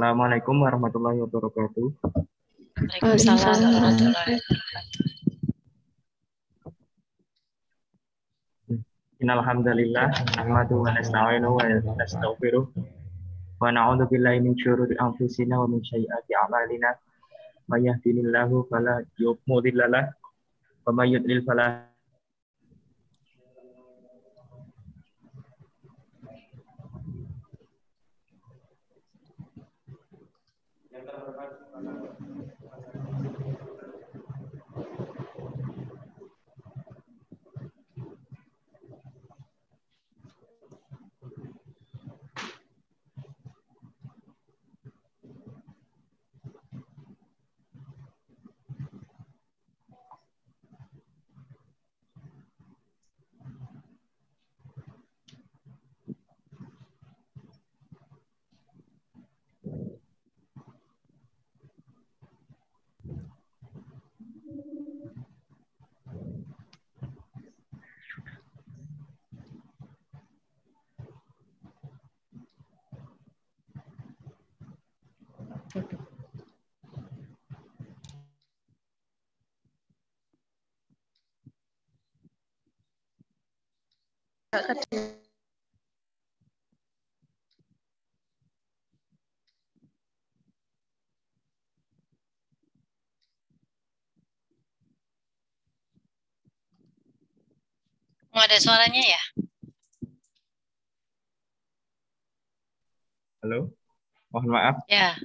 Assalamualaikum warahmatullahi wabarakatuh. Waalaikumsalam warahmatullahi Innal hamdalillah nahmaduhu wa nasta'inuhu wa nastaghfiruh wa na'udzu billahi min syururi anfusina wa min sayyiati a'malina. May yahdihillahu fala mudilla lahu wa may yudlil fala Nggak ada suaranya ya? Halo, mohon maaf, Ya.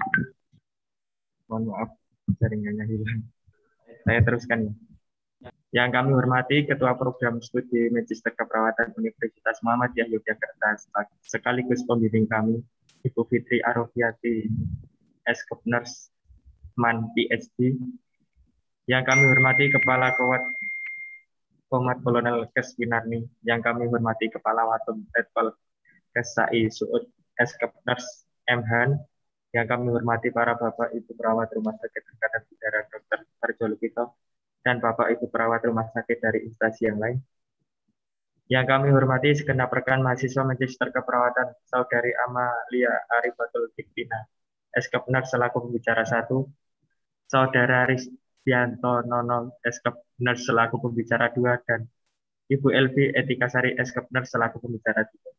jaringannya hilang. Saya teruskan ya. Yang kami hormati Ketua Program Studi Magister Keperawatan Universitas Muhammadiyah Yogyakarta sekaligus pembimbing kami, Ibu Fitri Arofiati, Eskopners Man PhD. Yang kami hormati Kepala Komat Kolonel Kes Winarni. Yang kami hormati Kepala Watum Letkol Kesai Suud Eskopners M. Han. Yang kami hormati para Bapak Ibu perawat Rumah Sakit Angkatan Udara Dr. Harjo Lukito dan Bapak Ibu perawat rumah sakit dari instansi yang lain. Yang kami hormati segenap rekan mahasiswa Magister Keperawatan Saudari Amalia Arifatul Diktina, Eskopners selaku pembicara 1, Saudara Rizdianto Nono, Eskopners selaku pembicara 2, dan Ibu Elvi Etikasari, Eskopners selaku pembicara 3.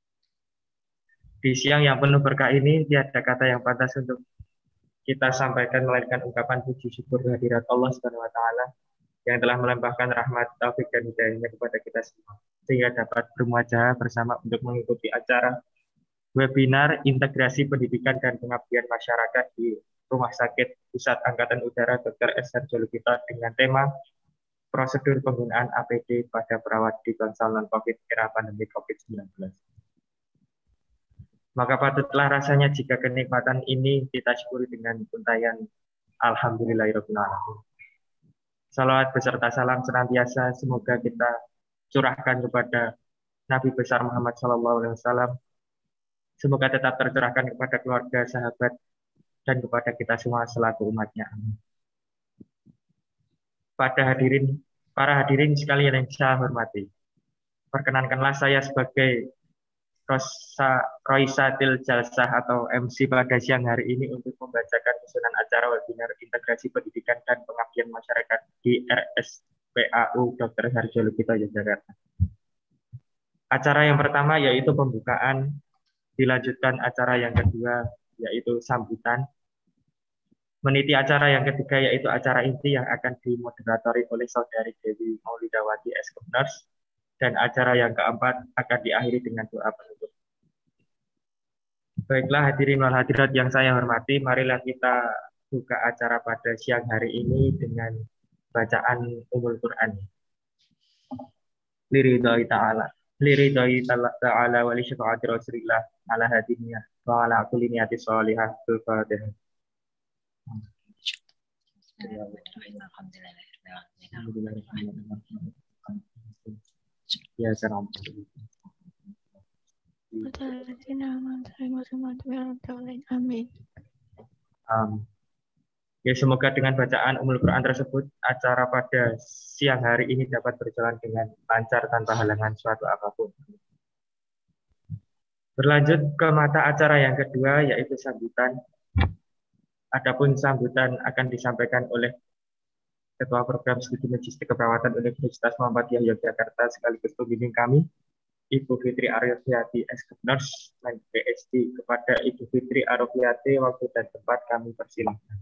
Di siang yang penuh berkah ini, tiada kata yang pantas untuk kita sampaikan melainkan ungkapan puji syukur kehadirat Allah Subhanahu wa taala yang telah melimpahkan rahmat, taufik dan hidayahnya kepada kita semua sehingga dapat bermuajah bersama untuk mengikuti acara webinar integrasi pendidikan dan pengabdian masyarakat di Rumah Sakit Pusat Angkatan Udara Dr. S. Harjo Lukito dengan tema prosedur penggunaan APD pada perawat di konsel non-COVID era pandemi COVID-19. Maka patutlah rasanya jika kenikmatan ini kita syukuri dengan untayan Alhamdulillahirabbil alamin. Salawat beserta salam senantiasa semoga kita curahkan kepada Nabi besar Muhammad SAW. Semoga tetap tercurahkan kepada keluarga, sahabat, dan kepada kita semua selaku umatnya. Amin. Para hadirin sekalian yang saya hormati, perkenankanlah saya sebagai Roisatil Jalsah atau MC pada siang hari ini untuk membacakan susunan acara webinar integrasi pendidikan dan pengabdian masyarakat di RSPAU Dr. Harjo Lukito Yogyakarta. Acara yang pertama yaitu pembukaan, dilanjutkan acara yang kedua yaitu sambutan. Meniti acara yang ketiga yaitu acara inti yang akan dimoderatori oleh Saudari Dewi Maulidawati Eskopners. Dan acara yang keempat akan diakhiri dengan doa penutup. Baiklah hadirin wal hadirat yang saya hormati, marilah kita buka acara pada siang hari ini dengan bacaan Ummul Quran. Liridai ta'ala wa li syafaati Rasulillah ala hadiniyah wa ala kulli niyati sholihah bil Fatihah. Ya salam. Amin. Ya semoga dengan bacaan Ummul Quran tersebut acara pada siang hari ini dapat berjalan dengan lancar tanpa halangan suatu apapun. Berlanjut ke mata acara yang kedua yaitu sambutan. Adapun sambutan akan disampaikan oleh Ketua Program Studi Magistik Keperawatan Universitas Muhammadiyah Yogyakarta sekaligus pembimbing kami, Ibu Fitri Arofiati, SK Nurse, PhD. Kepada Ibu Fitri Arofiati, waktu dan tempat kami persilahkan.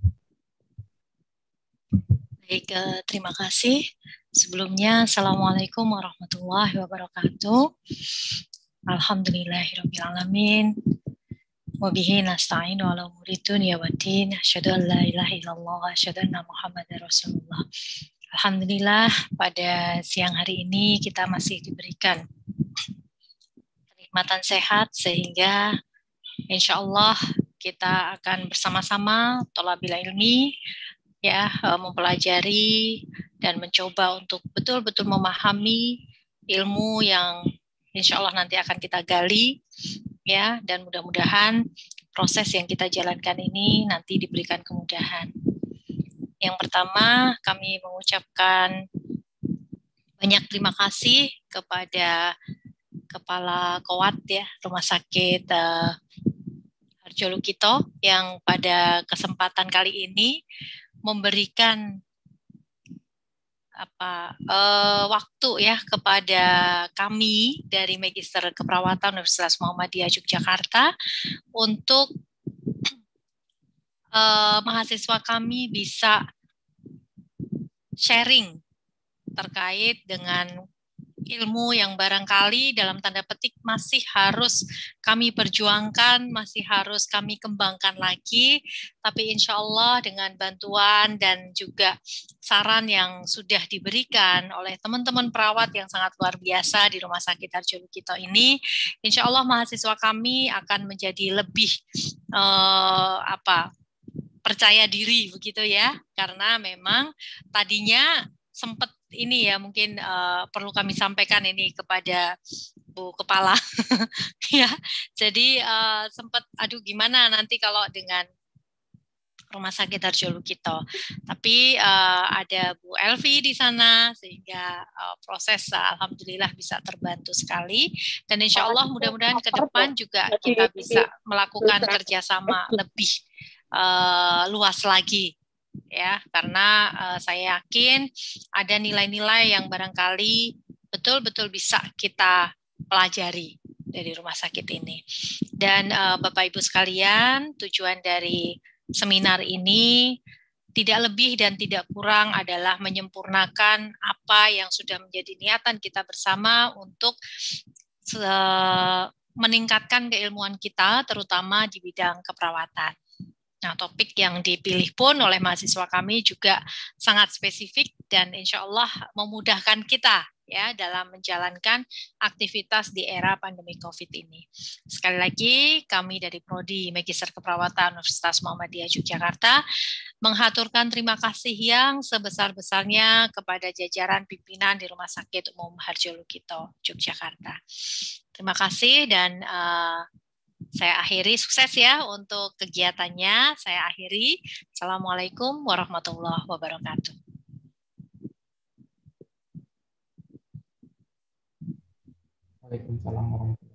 Baik, terima kasih. Sebelumnya, Assalamualaikum warahmatullahi wabarakatuh. Alhamdulillahirabbil alamin. Wa bihi nasta'inu ala umuri dunya waddin. Asyhadu an la ilaha illallah wa asyhadu anna Muhammadar Rasulullah. Alhamdulillah, pada siang hari ini kita masih diberikan kenikmatan sehat sehingga insya Allah kita akan bersama-sama thalabil ilmi ya, mempelajari dan mencoba untuk betul-betul memahami ilmu yang insya Allah nanti akan kita gali ya, dan mudah-mudahan proses yang kita jalankan ini nanti diberikan kemudahan. Yang pertama, kami mengucapkan banyak terima kasih kepada Kepala Kowat ya, Rumah Sakit Harjo Lukito yang pada kesempatan kali ini memberikan waktu ya kepada kami dari Magister Keperawatan Universitas Muhammadiyah Yogyakarta untuk mahasiswa kami bisa sharing terkait dengan ilmu yang barangkali dalam tanda petik masih harus kami perjuangkan, masih harus kami kembangkan lagi, tapi insya Allah dengan bantuan dan juga saran yang sudah diberikan oleh teman-teman perawat yang sangat luar biasa di Rumah Sakit Harjo Lukito ini, insya Allah mahasiswa kami akan menjadi lebih percaya diri begitu ya, karena memang tadinya sempat ini ya mungkin perlu kami sampaikan ini kepada Bu Kepala ya, jadi sempat gimana nanti kalau dengan Rumah Sakit Harjo Lukito, tapi ada Bu Elvi di sana sehingga proses alhamdulillah bisa terbantu sekali, dan insya Allah mudah-mudahan ke depan juga kita bisa melakukan kerjasama lebih luas lagi ya, karena saya yakin ada nilai-nilai yang barangkali betul-betul bisa kita pelajari dari rumah sakit ini. Dan Bapak Ibu sekalian, tujuan dari seminar ini tidak lebih dan tidak kurang adalah menyempurnakan apa yang sudah menjadi niatan kita bersama untuk meningkatkan keilmuan kita, terutama di bidang keperawatan. Nah, topik yang dipilih pun oleh mahasiswa kami juga sangat spesifik dan insya Allah memudahkan kita ya dalam menjalankan aktivitas di era pandemi COVID ini. Sekali lagi, kami dari Prodi Magister Keperawatan Universitas Muhammadiyah Yogyakarta menghaturkan terima kasih yang sebesar-besarnya kepada jajaran pimpinan di Rumah Sakit Umum Harjo Lukito Yogyakarta. Terima kasih dan saya akhiri, sukses ya untuk kegiatannya. Saya akhiri. Assalamualaikum warahmatullahi wabarakatuh. Waalaikumsalam warahmatullahi wabarakatuh.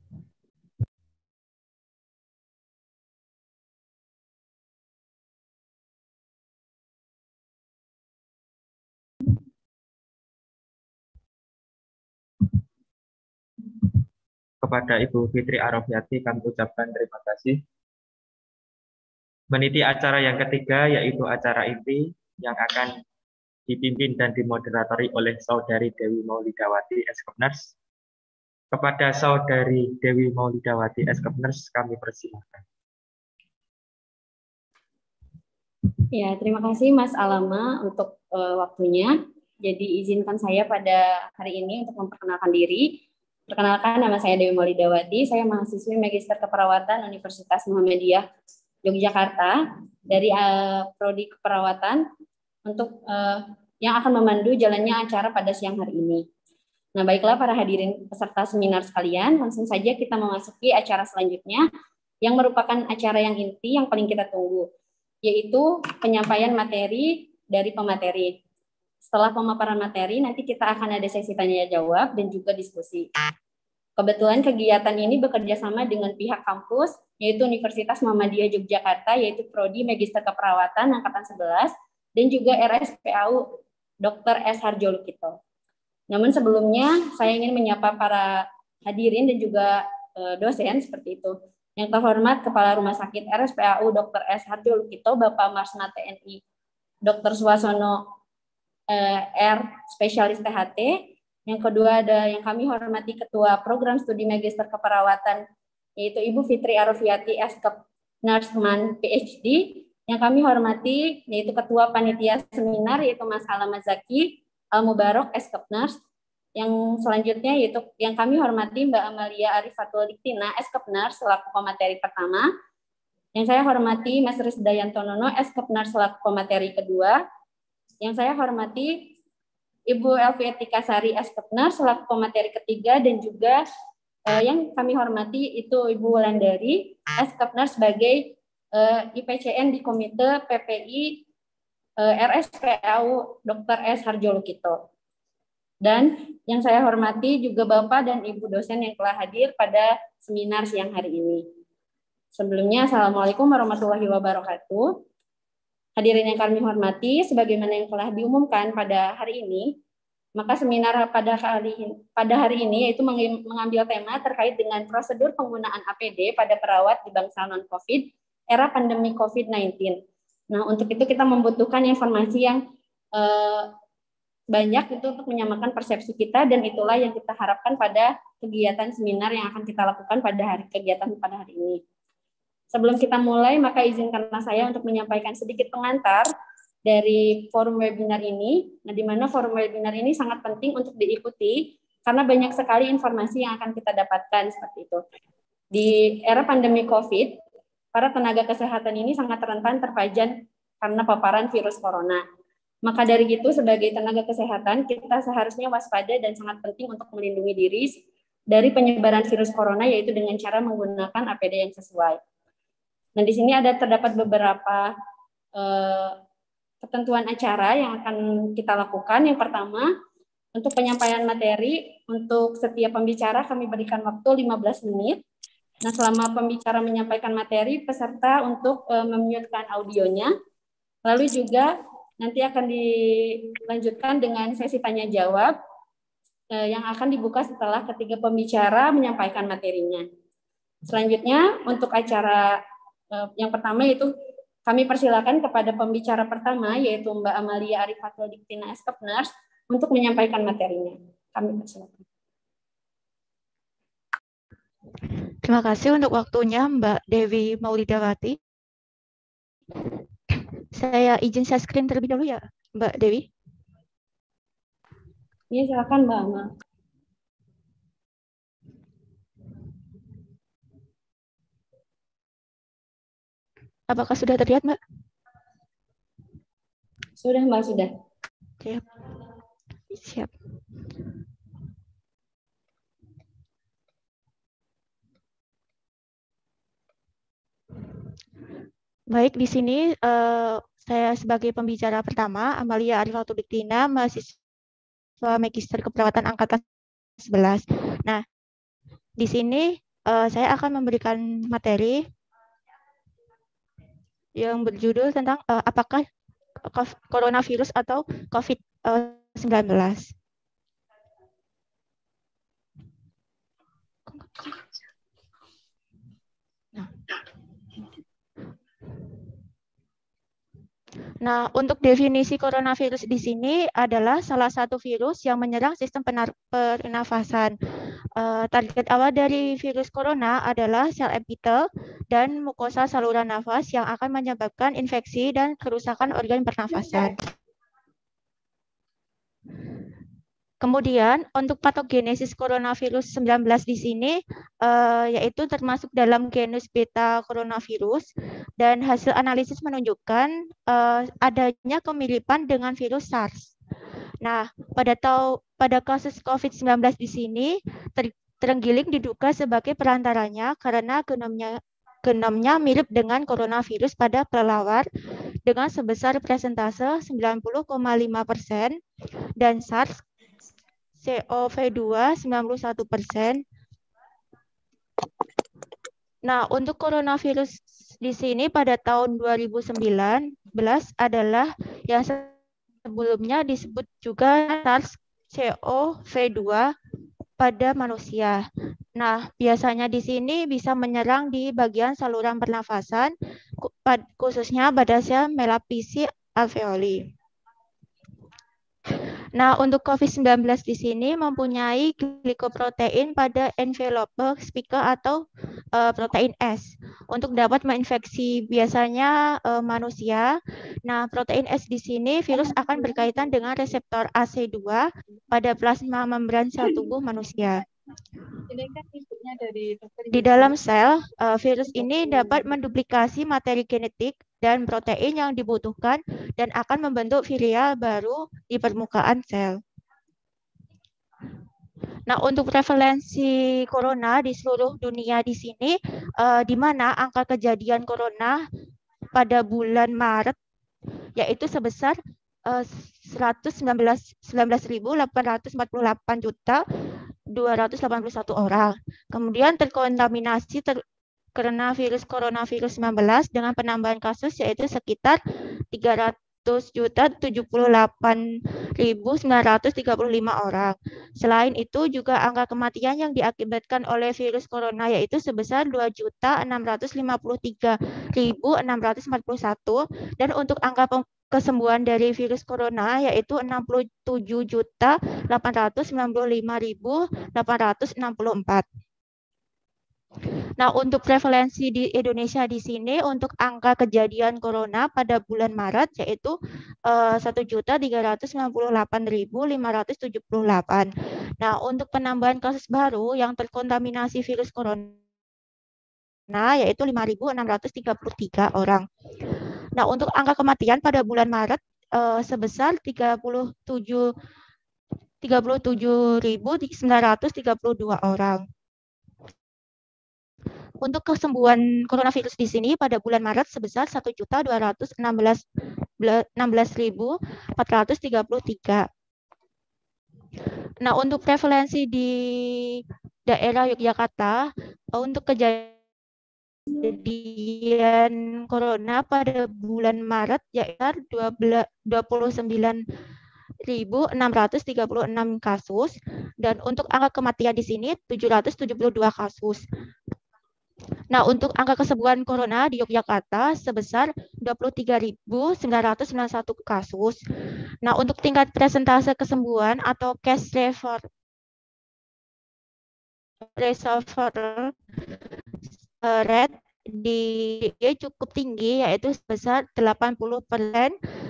Kepada Ibu Fitri Arofiati kami ucapkan terima kasih. Meniti acara yang ketiga yaitu acara inti yang akan dipimpin dan dimoderatori oleh Saudari Dewi Maulidawati, SK Nurse. Kepada Saudari Dewi Maulidawati, SK Nurse kami persilahkan. Ya, terima kasih Mas Alama untuk waktunya. Jadi izinkan saya pada hari ini untuk memperkenalkan diri. Perkenalkan, nama saya Dewi Maulidawati, saya mahasiswi Magister Keperawatan Universitas Muhammadiyah Yogyakarta dari Prodi Keperawatan untuk yang akan memandu jalannya acara pada siang hari ini. Nah, baiklah para hadirin peserta seminar sekalian, langsung saja kita memasuki acara selanjutnya yang merupakan acara yang inti yang paling kita tunggu, yaitu penyampaian materi dari pemateri. Setelah pemaparan materi, nanti kita akan ada sesi tanya-jawab dan juga diskusi. Kebetulan kegiatan ini bekerja sama dengan pihak kampus yaitu Universitas Muhammadiyah Yogyakarta, yaitu Prodi Magister Keperawatan Angkatan 11, dan juga RSPAU Dr. S. Harjo Lukito. Namun sebelumnya saya ingin menyapa para hadirin dan juga dosen seperti itu. Yang terhormat Kepala Rumah Sakit RSPAU Dr. S. Harjo Lukito, Bapak Marsma TNI Dr. Suwasono R. Spesialis THT. Yang kedua ada yang kami hormati Ketua Program Studi Magister Keperawatan, yaitu Ibu Fitri Arofiati Eskep Nursman PhD. Yang kami hormati yaitu Ketua Panitia Seminar, yaitu Mas Alama Zaki Al-Mubarok Eskep Nurse. Yang selanjutnya yaitu yang kami hormati Mbak Amalia Arifatul Diktina Eskep Nurse selaku pemateri pertama. Yang saya hormati Mas Risdayanto Nono Eskep Nurse selaku pemateri kedua. Yang saya hormati Ibu Elvietika Sari Eskep Nurse selaku pemateri ketiga, dan juga yang kami hormati itu Ibu Wulandari Eskep Nurse sebagai IPCN di Komite PPI RSPAU Dr. S. Harjo Lukito. Dan yang saya hormati juga Bapak dan Ibu dosen yang telah hadir pada seminar siang hari ini. Sebelumnya, Assalamualaikum warahmatullahi wabarakatuh. Hadirin yang kami hormati, sebagaimana yang telah diumumkan pada hari ini, maka seminar pada hari ini yaitu mengambil tema terkait dengan prosedur penggunaan APD pada perawat di bangsa non-COVID era pandemi COVID-19. Nah, untuk itu kita membutuhkan informasi yang banyak itu untuk menyamakan persepsi kita, dan itulah yang kita harapkan pada kegiatan seminar yang akan kita lakukan pada kegiatan pada hari ini. Sebelum kita mulai, maka izinkanlah saya untuk menyampaikan sedikit pengantar dari forum webinar ini, nah, di mana forum webinar ini sangat penting untuk diikuti, karena banyak sekali informasi yang akan kita dapatkan seperti itu. Di era pandemi COVID, para tenaga kesehatan ini sangat rentan terpajan karena paparan virus corona. Maka dari itu, sebagai tenaga kesehatan, kita seharusnya waspada dan sangat penting untuk melindungi diri dari penyebaran virus corona, yaitu dengan cara menggunakan APD yang sesuai. Nah, di sini terdapat beberapa ketentuan acara yang akan kita lakukan. Yang pertama, untuk penyampaian materi, untuk setiap pembicara kami berikan waktu 15 menit. Nah, selama pembicara menyampaikan materi, peserta untuk memute-kan audionya. Lalu juga nanti akan dilanjutkan dengan sesi tanya-jawab yang akan dibuka setelah ketiga pembicara menyampaikan materinya. Selanjutnya, untuk acara yang pertama yaitu kami persilakan kepada pembicara pertama, yaitu Mbak Amalia Arifatul Diktina Eskep Nurse, untuk menyampaikan materinya. Kami persilakan. Terima kasih untuk waktunya Mbak Dewi Maulidawati. Saya izin share screen terlebih dahulu ya, Mbak Dewi. Iya, silakan Mbak Amal. Apakah sudah terlihat, Mbak? Sudah, Mbak, sudah. Siap. Siap. Baik, di sini saya sebagai pembicara pertama, Amalia Arifatul Diktina, mahasiswa Magister Keperawatan Angkatan 11. Nah, di sini saya akan memberikan materi yang berjudul tentang apakah coronavirus atau COVID-19. Nah, untuk definisi coronavirus di sini adalah salah satu virus yang menyerang sistem pernafasan. Target awal dari virus corona adalah sel epitel dan mukosa saluran nafas yang akan menyebabkan infeksi dan kerusakan organ pernafasan. Kemudian untuk patogenesis coronavirus 19 di sini yaitu termasuk dalam genus beta coronavirus, dan hasil analisis menunjukkan adanya kemiripan dengan virus SARS. Nah, pada kasus COVID-19 di sini terenggiling diduga sebagai perantaranya karena genomnya mirip dengan coronavirus pada kelelawar dengan sebesar persentase 90,5% dan SARS CoV2 91%. Nah, untuk coronavirus di sini pada tahun 2019 adalah yang sebelumnya disebut juga SARS-CoV-2 pada manusia. Nah, biasanya di sini bisa menyerang di bagian saluran pernafasan, khususnya pada sel melapisi alveoli. Nah, untuk COVID-19 di sini mempunyai glikoprotein pada envelope spike atau protein S untuk dapat menginfeksi biasanya manusia. Nah, protein S di sini virus akan berkaitan dengan reseptor AC2 pada plasma membran sel tubuh manusia. Di dalam sel, virus ini dapat menduplikasi materi genetik dan protein yang dibutuhkan dan akan membentuk virial baru di permukaan sel. Nah, untuk prevalensi corona di seluruh dunia di sini, di mana angka kejadian corona pada bulan Maret yaitu sebesar 119.848 juta 281 orang. Kemudian terkontaminasi karena coronavirus 19 dengan penambahan kasus yaitu sekitar 300.078.935 orang. Selain itu juga angka kematian yang diakibatkan oleh virus corona yaitu sebesar 2.653.641 dan untuk angka kesembuhan dari virus corona yaitu 67.895.864. Nah, untuk prevalensi di Indonesia di sini untuk angka kejadian corona pada bulan Maret yaitu 1.398.578. Nah, untuk penambahan kasus baru yang terkontaminasi virus corona yaitu 5.633 orang. Nah, untuk angka kematian pada bulan Maret sebesar 37.932 orang. Untuk kesembuhan coronavirus di sini pada bulan Maret sebesar 1.216.433. Nah, untuk prevalensi di daerah Yogyakarta untuk kejadian corona pada bulan Maret yaitu 29.636 kasus dan untuk angka kematian di sini 772 kasus. Nah, untuk angka kesembuhan corona di Yogyakarta sebesar 23.991 kasus. Nah, untuk tingkat persentase kesembuhan atau case reservoir rate di cukup tinggi yaitu sebesar 80%.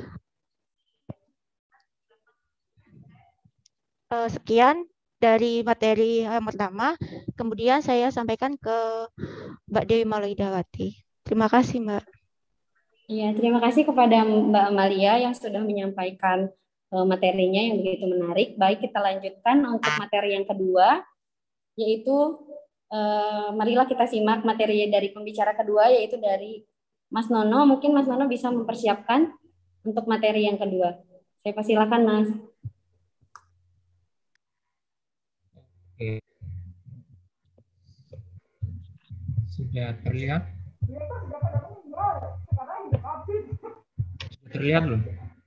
Sekian dari materi yang pertama, kemudian saya sampaikan ke Mbak Dewi Maulidawati. Terima kasih, Mbak. Ya, terima kasih kepada Mbak Amalia yang sudah menyampaikan materinya yang begitu menarik. Baik, kita lanjutkan untuk materi yang kedua, yaitu marilah kita simak materi dari pembicara kedua, yaitu dari Mas Nono. Mungkin Mas Nono bisa mempersiapkan untuk materi yang kedua. Saya persilakan, Mas. Oke. Sudah terlihat? Sudah terlihat belum?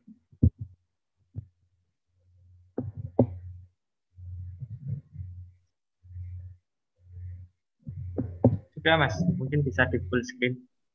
Sudah, Mas. Mungkin bisa di full screen.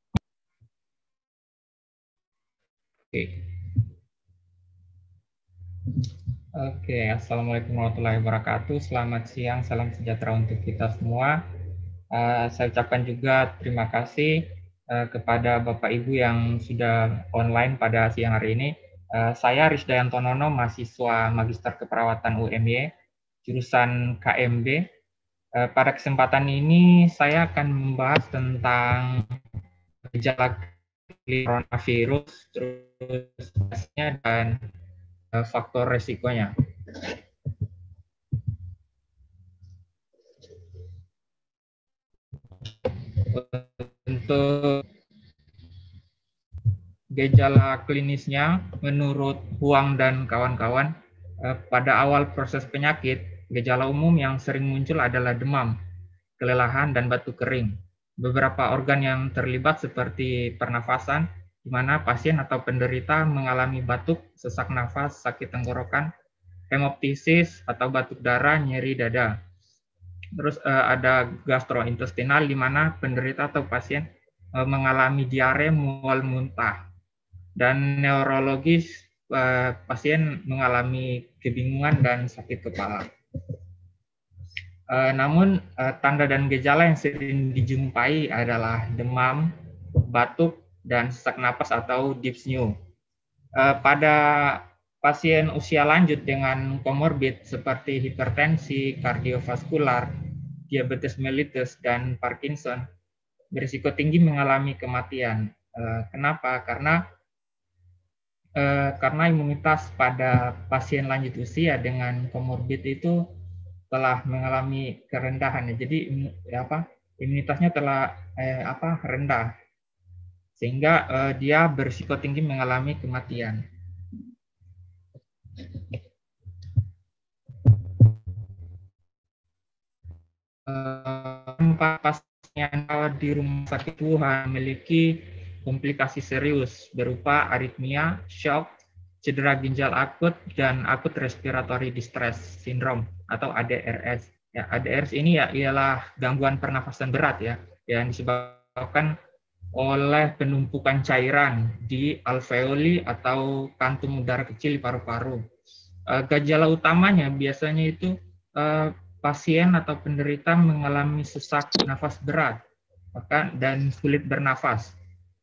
Oke, Assalamualaikum warahmatullahi wabarakatuh. Selamat siang, salam sejahtera untuk kita semua. Saya ucapkan juga terima kasih kepada Bapak Ibu yang sudah online pada siang hari ini. Saya Risdayanto Nono, mahasiswa Magister Keperawatan UMY, jurusan KMB. Pada kesempatan ini saya akan membahas tentang gejala coronavirus, terus dan faktor resikonya. Untuk gejala klinisnya, menurut Huang dan kawan-kawan, pada awal proses penyakit, gejala umum yang sering muncul adalah demam, kelelahan, dan batuk kering. beberapa organ yang terlibat seperti pernafasan, di mana pasien atau penderita mengalami batuk, sesak nafas, sakit tenggorokan, hemoptisis atau batuk darah, nyeri dada. Terus ada gastrointestinal, di mana penderita atau pasien mengalami diare, mual, muntah. Dan neurologis, pasien mengalami kebingungan dan sakit kepala. Namun tanda dan gejala yang sering dijumpai adalah demam, batuk, dan sesak napas atau dyspnea. Pada pasien usia lanjut dengan komorbid seperti hipertensi, kardiovaskular, diabetes mellitus, dan Parkinson, berisiko tinggi mengalami kematian. Kenapa? Karena imunitas pada pasien lanjut usia dengan komorbid itu telah mengalami kerendahan, jadi imunitasnya telah rendah, sehingga dia berisiko tinggi mengalami kematian. Pasien di rumah sakit Wuhan memiliki komplikasi serius berupa aritmia, shock, cedera ginjal akut, dan akut respiratory distress syndrome atau ADRS. Ya, ADRS ini ialah gangguan pernafasan berat yang disebabkan oleh penumpukan cairan di alveoli atau kantung udara kecil di paru-paru. Gejala utamanya biasanya itu pasien atau penderita mengalami sesak nafas berat dan sulit bernafas.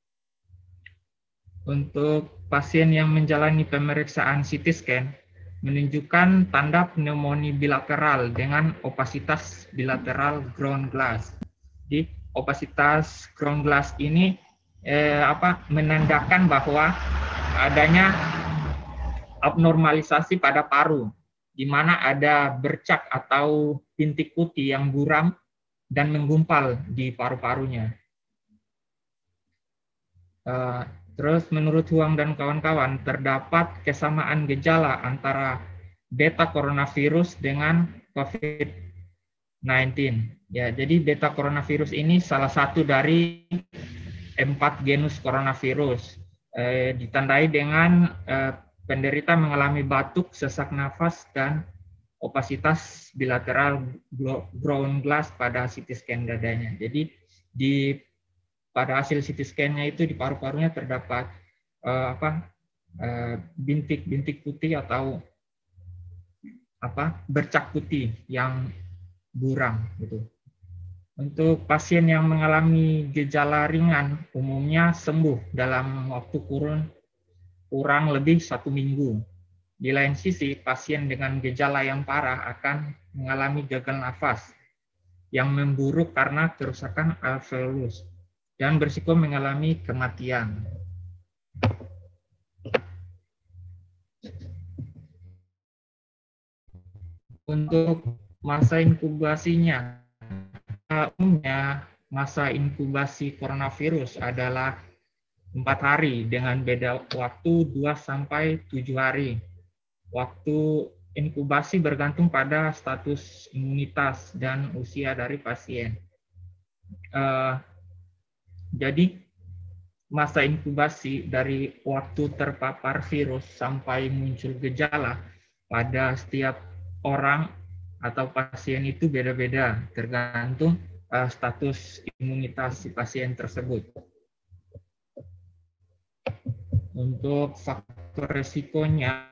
Untuk pasien yang menjalani pemeriksaan CT scan menunjukkan tanda pneumonia bilateral dengan opasitas bilateral ground glass. Di opasitas ground glass ini menandakan bahwa adanya abnormalisasi pada paru, di mana ada bercak atau bintik putih yang buram dan menggumpal di paru-parunya. Terus menurut Huang dan kawan-kawan, terdapat kesamaan gejala antara beta coronavirus dengan COVID-19. Ya, jadi beta coronavirus ini salah satu dari 4 genus coronavirus. Ditandai dengan penderita mengalami batuk, sesak nafas, dan opasitas bilateral ground glass pada CT scan dadanya. Jadi pada hasil CT scan-nya itu di paru-parunya terdapat bintik-bintik putih atau bercak putih yang buram gitu. Untuk pasien yang mengalami gejala ringan umumnya sembuh dalam waktu kurang lebih 1 minggu. Di lain sisi, pasien dengan gejala yang parah akan mengalami gagal nafas yang memburuk karena kerusakan alveolus dan berisiko mengalami kematian. Untuk masa inkubasinya, umumnya masa inkubasi coronavirus adalah 4 hari dengan beda waktu 2-7 hari. Waktu inkubasi bergantung pada status imunitas dan usia dari pasien. Jadi masa inkubasi dari waktu terpapar virus sampai muncul gejala pada setiap orang atau pasien itu beda-beda, tergantung status imunitas si pasien tersebut. Untuk faktor risikonya,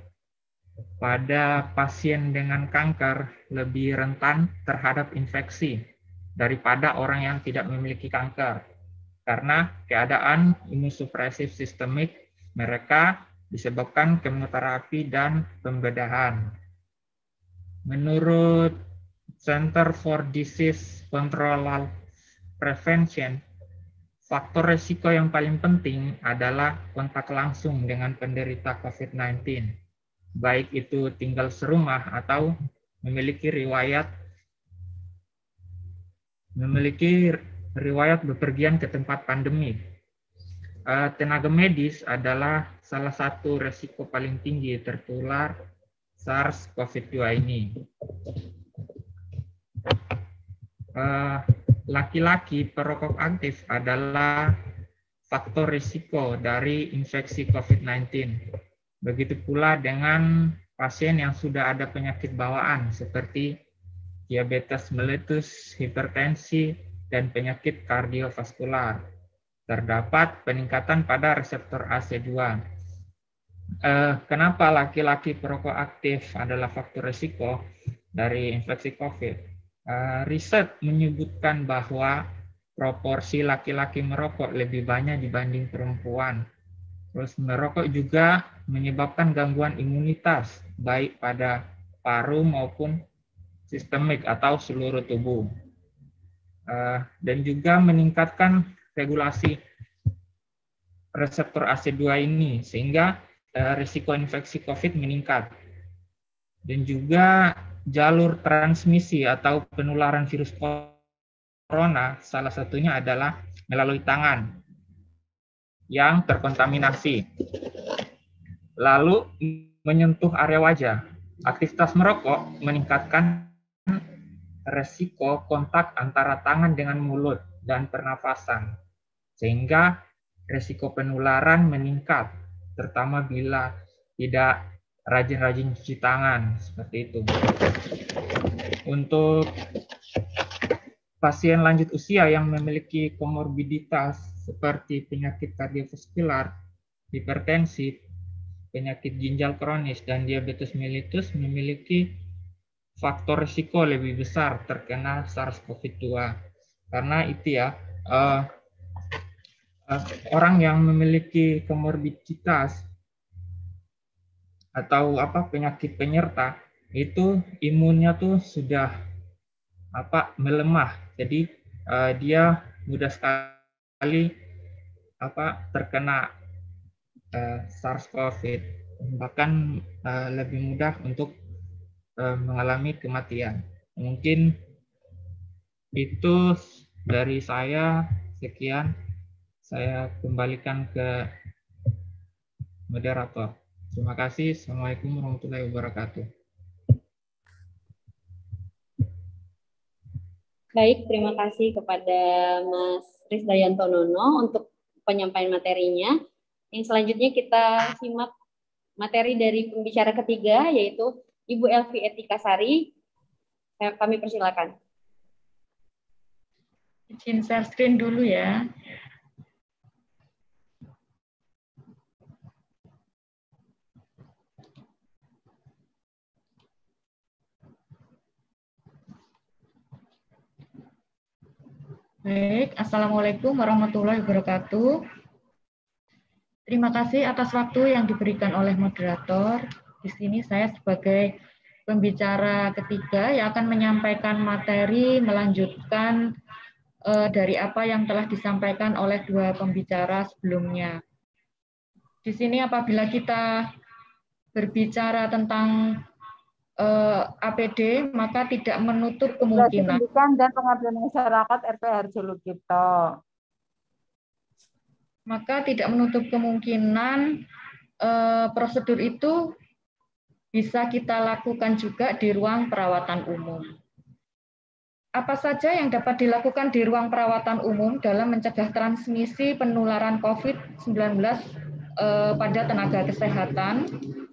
pada pasien dengan kanker lebih rentan terhadap infeksi daripada orang yang tidak memiliki kanker. Karena keadaan imunosupresif sistemik mereka disebabkan kemoterapi dan pembedahan. Menurut Center for Disease Control and Prevention, faktor risiko yang paling penting adalah kontak langsung dengan penderita COVID-19, baik itu tinggal serumah atau memiliki riwayat bepergian ke tempat pandemi. Tenaga medis adalah salah satu risiko paling tinggi tertular SARS-CoV-2 ini. laki-laki perokok aktif adalah faktor risiko dari infeksi COVID-19. Begitu pula dengan pasien yang sudah ada penyakit bawaan seperti diabetes mellitus, hipertensi, dan penyakit kardiovaskular. Terdapat peningkatan pada reseptor AC2. Kenapa laki-laki perokok aktif adalah faktor risiko dari infeksi COVID? Riset menyebutkan bahwa proporsi laki-laki merokok lebih banyak dibanding perempuan. Terus merokok juga menyebabkan gangguan imunitas, baik pada paru maupun sistemik atau seluruh tubuh. Dan juga meningkatkan regulasi reseptor AC2 ini, sehingga risiko infeksi COVID meningkat. Dan juga jalur transmisi atau penularan virus corona, salah satunya adalah melalui tangan yang terkontaminasi. Lalu menyentuh area wajah. Aktivitas merokok meningkatkan resiko kontak antara tangan dengan mulut dan pernafasan, sehingga resiko penularan meningkat, terutama bila tidak rajin-rajin cuci tangan, seperti itu. Untuk pasien lanjut usia yang memiliki komorbiditas seperti penyakit kardiovaskular, hipertensi, penyakit ginjal kronis, dan diabetes mellitus memiliki faktor risiko lebih besar terkena SARS-CoV-2. Karena itu ya, orang yang memiliki komorbiditas atau penyakit penyerta itu imunnya tuh sudah melemah, jadi dia mudah sekali terkena SARS-CoV, bahkan lebih mudah untuk mengalami kematian. Mungkin itu dari saya, sekian. Saya kembalikan ke moderator. Terima kasih. Assalamualaikum warahmatullahi wabarakatuh. Baik, terima kasih kepada Mas Risdayanto Nono untuk penyampaian materinya. Yang selanjutnya kita simak materi dari pembicara ketiga, yaitu Ibu Elvi Etikasari. Kami persilakan. Izin share screen dulu ya. Baik, Assalamualaikum warahmatullahi wabarakatuh. Terima kasih atas waktu yang diberikan oleh moderator. Di sini saya sebagai pembicara ketiga yang akan menyampaikan materi melanjutkan dari apa yang telah disampaikan oleh dua pembicara sebelumnya. Di sini apabila kita berbicara tentang APD, maka tidak menutup kemungkinan dan pengabdian masyarakat RPH Harjolukito. Maka tidak menutup kemungkinan prosedur itu bisa kita lakukan juga di ruang perawatan umum. Apa saja yang dapat dilakukan di ruang perawatan umum dalam mencegah transmisi penularan COVID-19 pada tenaga kesehatan?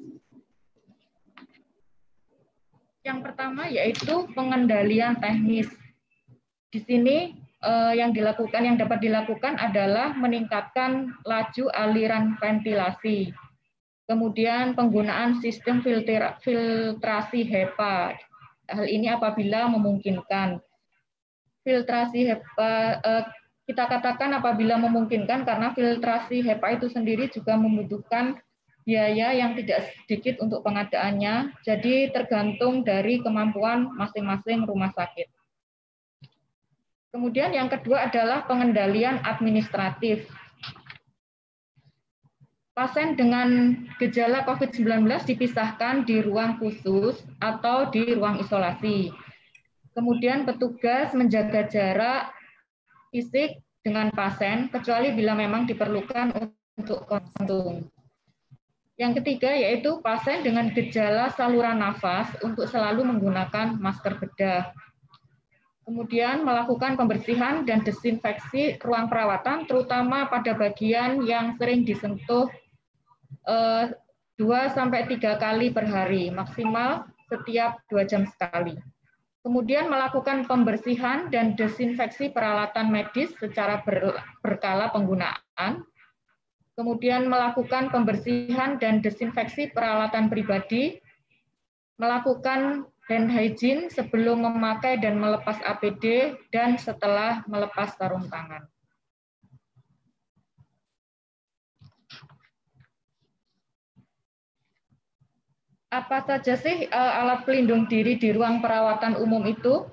Yang pertama yaitu pengendalian teknis. Di sini yang dapat dilakukan adalah meningkatkan laju aliran ventilasi. Kemudian penggunaan sistem filtrasi HEPA. Hal ini apabila memungkinkan. Filtrasi HEPA kita katakan apabila memungkinkan karena filtrasi HEPA itu sendiri juga membutuhkan biaya yang tidak sedikit untuk pengadaannya, jadi tergantung dari kemampuan masing-masing rumah sakit. Kemudian yang kedua adalah pengendalian administratif. Pasien dengan gejala COVID-19 dipisahkan di ruang khusus atau di ruang isolasi. Kemudian petugas menjaga jarak fisik dengan pasien, kecuali bila memang diperlukan untuk kontak. Yang ketiga yaitu pasien dengan gejala saluran nafas untuk selalu menggunakan masker bedah. Kemudian melakukan pembersihan dan desinfeksi ruang perawatan, terutama pada bagian yang sering disentuh 2-3 kali per hari, maksimal setiap 2 jam sekali. Kemudian melakukan pembersihan dan desinfeksi peralatan medis secara berkala penggunaan. Kemudian melakukan pembersihan dan desinfeksi peralatan pribadi, melakukan hand hygiene sebelum memakai dan melepas APD dan setelah melepas sarung tangan. Apa saja sih alat pelindung diri di ruang perawatan umum itu?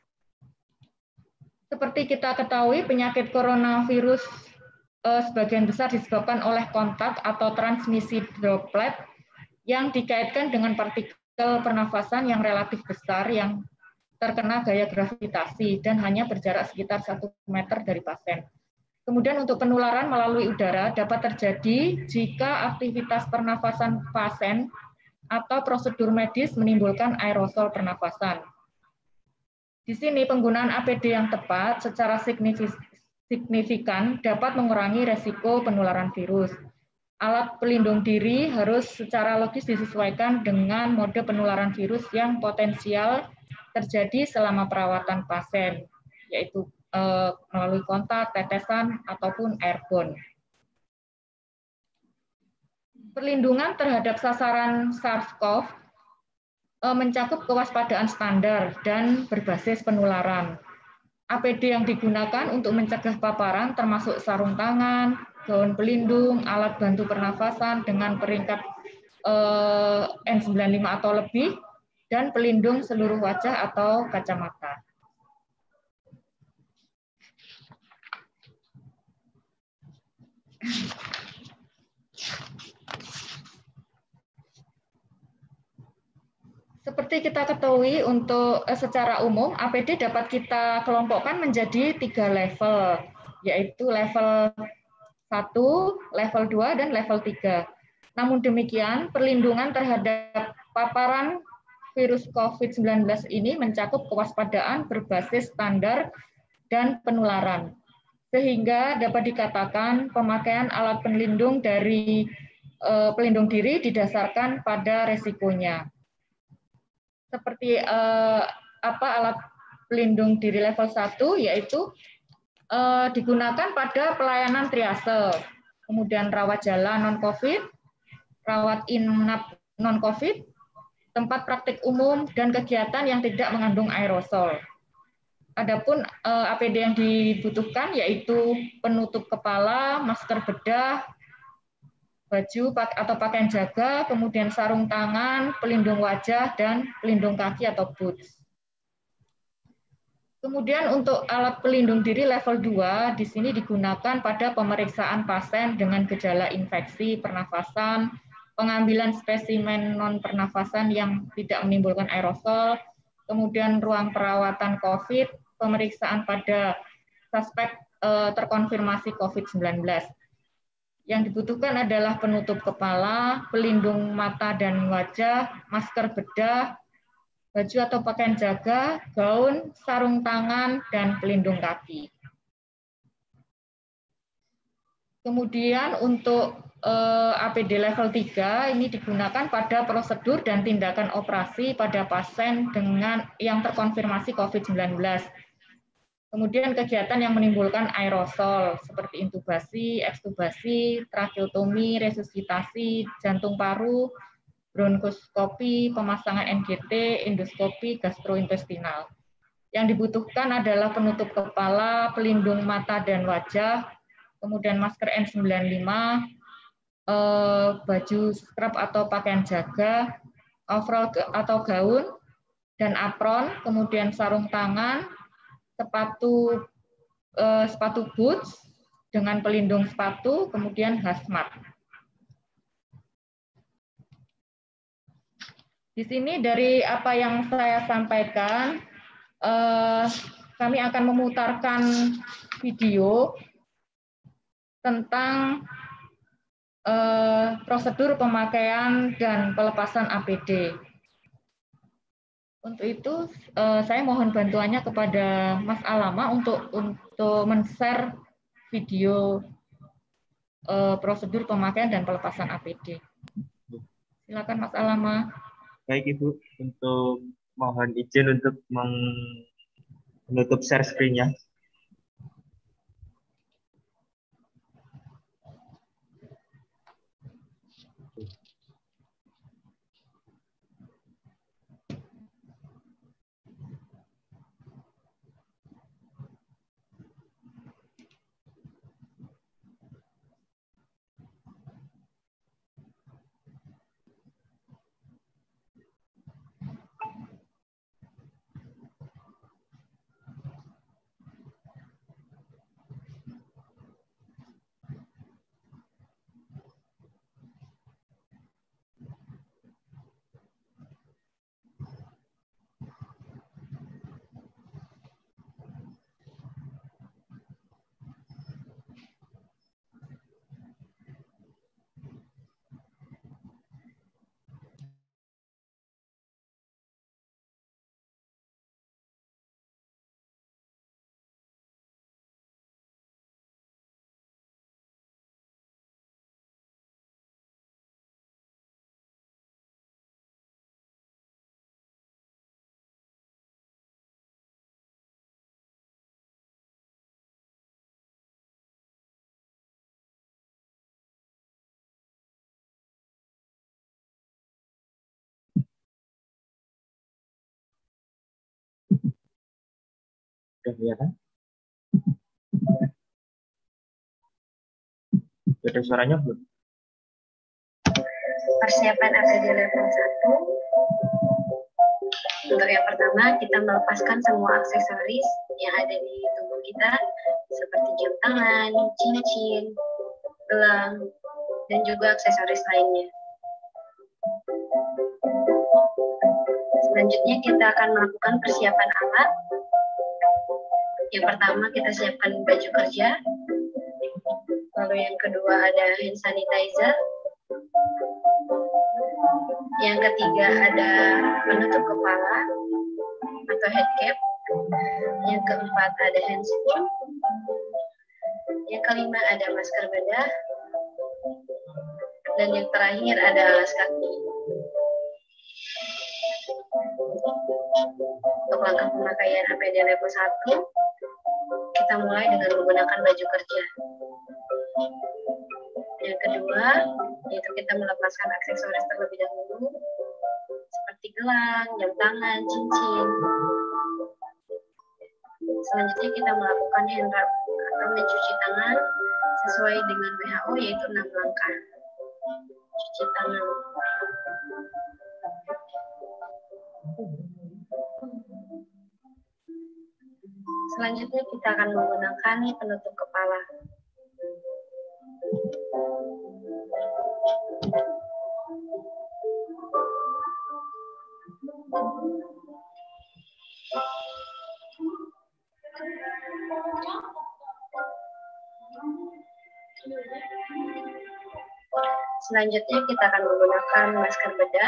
Seperti kita ketahui, penyakit coronavirus sebagian besar disebabkan oleh kontak atau transmisi droplet yang dikaitkan dengan partikel pernafasan yang relatif besar yang terkena gaya gravitasi dan hanya berjarak sekitar 1 meter dari pasien. Kemudian untuk penularan melalui udara dapat terjadi jika aktivitas pernafasan pasien atau prosedur medis menimbulkan aerosol pernafasan. Di sini penggunaan APD yang tepat secara signifikan dapat mengurangi resiko penularan virus. Alat pelindung diri harus secara logis disesuaikan dengan mode penularan virus yang potensial terjadi selama perawatan pasien, yaitu melalui kontak, tetesan, ataupun airborne. Perlindungan terhadap sasaran SARS-CoV mencakup kewaspadaan standar dan berbasis penularan. APD yang digunakan untuk mencegah paparan termasuk sarung tangan, gaun pelindung, alat bantu pernafasan dengan peringkat N95 atau lebih, dan pelindung seluruh wajah atau kacamata. Seperti kita ketahui, untuk secara umum APD dapat kita kelompokkan menjadi 3 level, yaitu level 1, level 2, dan level 3. Namun demikian, perlindungan terhadap paparan virus COVID-19 ini mencakup kewaspadaan berbasis standar dan penularan, sehingga dapat dikatakan pemakaian alat pelindung dari pelindung diri didasarkan pada resikonya. Seperti alat pelindung diri level 1, yaitu digunakan pada pelayanan triase, kemudian rawat jalan non-COVID, rawat inap non-COVID, tempat praktik umum, dan kegiatan yang tidak mengandung aerosol. Adapun APD yang dibutuhkan yaitu penutup kepala, masker bedah, baju atau pakaian jaga, kemudian sarung tangan, pelindung wajah, dan pelindung kaki atau boots. Kemudian untuk alat pelindung diri level 2 di sini digunakan pada pemeriksaan pasien dengan gejala infeksi pernafasan, pengambilan spesimen non pernafasan yang tidak menimbulkan aerosol, kemudian ruang perawatan COVID, pemeriksaan pada suspek terkonfirmasi COVID-19. Yang dibutuhkan adalah penutup kepala, pelindung mata dan wajah, masker bedah, baju atau pakaian jaga, gaun, sarung tangan, dan pelindung kaki. Kemudian untuk APD level 3 ini digunakan pada prosedur dan tindakan operasi pada pasien dengan yang terkonfirmasi COVID-19. Kemudian kegiatan yang menimbulkan aerosol seperti intubasi, ekstubasi, tracheotomi, resusitasi, jantung paru, bronkoskopi, pemasangan NGT, endoskopi, gastrointestinal. Yang dibutuhkan adalah penutup kepala, pelindung mata dan wajah, kemudian masker N95, baju scrub atau pakaian jaga, overall atau gaun, dan apron, kemudian sarung tangan, sepatu boots dengan pelindung sepatu, kemudian hazmat. Di sini dari apa yang saya sampaikan, kami akan memutarkan video tentang prosedur pemakaian dan pelepasan APD. Untuk itu saya mohon bantuannya kepada Mas Alama untuk men-share video prosedur pemakaian dan pelepasan APD. Silakan Mas Alama. Baik Ibu, untuk mohon izin untuk menutup share screen-nya. Sudah kelihatan? Ada suaranya belum? Persiapan APD level 1. Untuk yang pertama, kita melepaskan semua aksesoris yang ada di tubuh kita, seperti jam tangan, cincin, gelang, dan juga aksesoris lainnya. Selanjutnya, kita akan melakukan persiapan alat. Yang pertama, kita siapkan baju kerja. Lalu yang kedua ada hand sanitizer. Yang ketiga ada penutup kepala atau head cap. Yang keempat ada handscoon. Yang kelima ada masker bedah. Dan yang terakhir ada alas kaki. Untuk langkah pemakaian APD level 1, kita mulai dengan menggunakan baju kerja. Yang kedua, yaitu kita melepaskan aksesoris terlebih dahulu, seperti gelang, jam tangan, cincin. Selanjutnya kita melakukan hand rub atau mencuci tangan sesuai dengan WHO, yaitu 6 langkah cuci tangan. Selanjutnya kita akan menggunakan penutup kepala. Selanjutnya kita akan menggunakan masker bedah.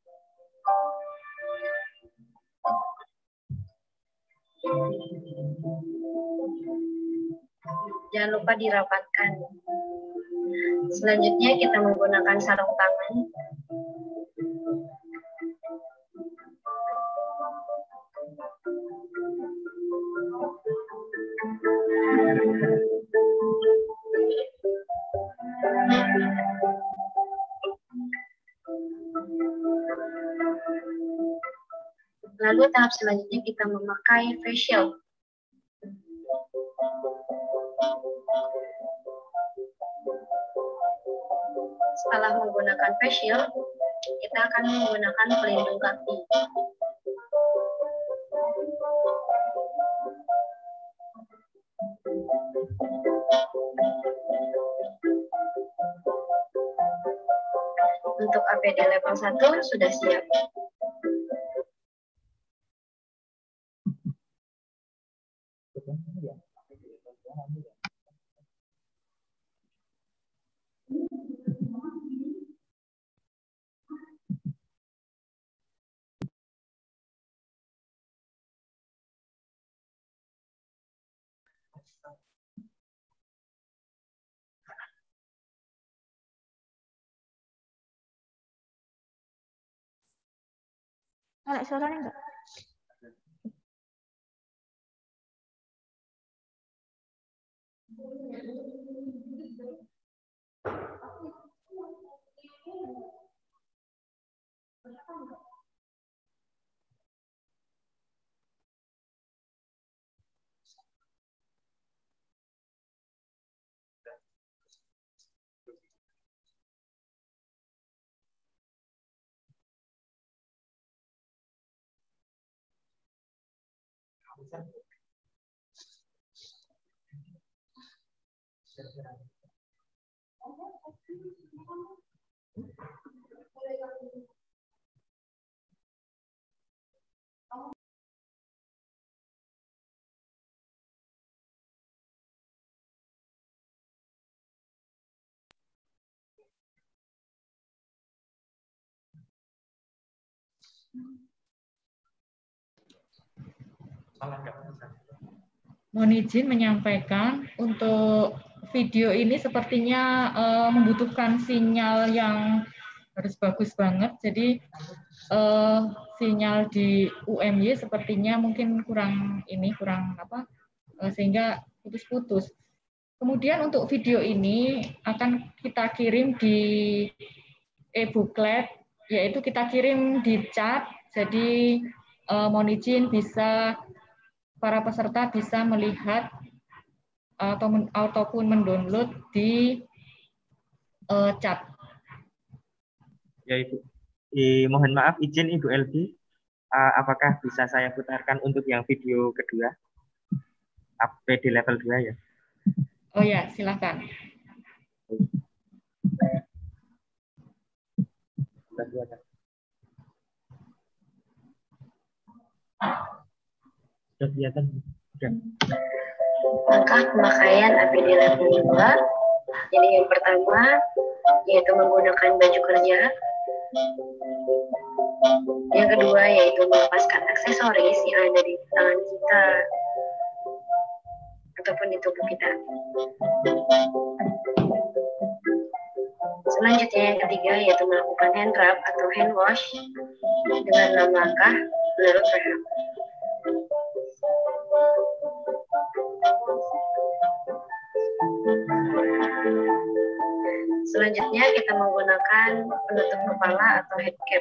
Jangan lupa dirapatkan. Selanjutnya kita menggunakan sarung tangan. Lalu tahap selanjutnya kita memakai face shield. Setelah menggunakan face shield, kita akan menggunakan pelindung kaki. Untuk APD level 1 sudah siap. Ada suaranya enggak? Mohon izin menyampaikan untuk video ini sepertinya membutuhkan sinyal yang harus bagus banget. Jadi sinyal di UMY sepertinya mungkin kurang sehingga putus-putus. Kemudian untuk video ini akan kita kirim di e-booklet, yaitu kita kirim di chat. Jadi mohon izin para peserta bisa melihat ataupun mendownload di chat. Ya Ibu. Mohon maaf izin Ibu Elvi, apakah bisa saya putarkan untuk yang video kedua? PD level 2 ya? Oh ya, silakan. Sudah kelihatan? Langkah pemakaian APD level 2. Jadi yang pertama yaitu menggunakan baju kerja. Yang kedua yaitu melepaskan aksesoris yang ada di tangan kita ataupun di tubuh kita. Selanjutnya yang ketiga yaitu melakukan hand rub atau hand wash dengan 6 langkah menurut WHO. Selanjutnya kita menggunakan penutup kepala atau head cap.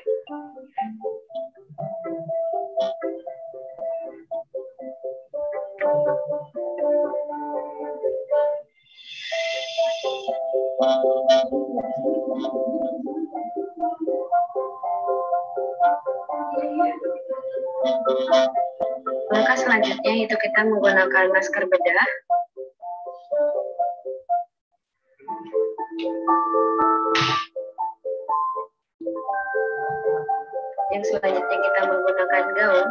Langkah selanjutnya itu kita menggunakan masker bedah. Yang selanjutnya kita menggunakan gaun.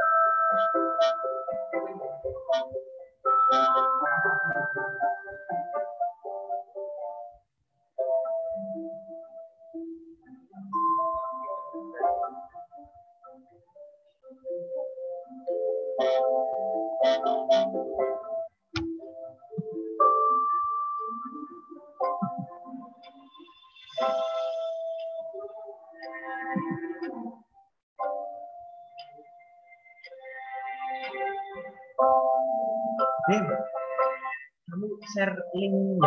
Kamu share linknya.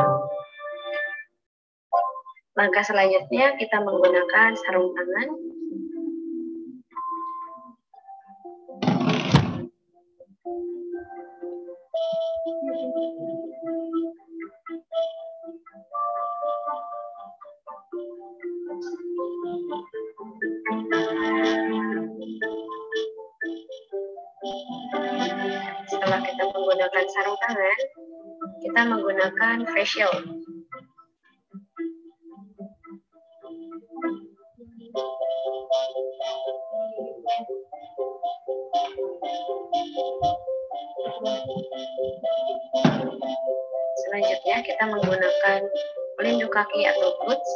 Langkah selanjutnya kita menggunakan sarung tangan. Setelah kita menggunakan sarung tangan, kita menggunakan facial. Selanjutnya kita menggunakan pelindung kaki atau boots.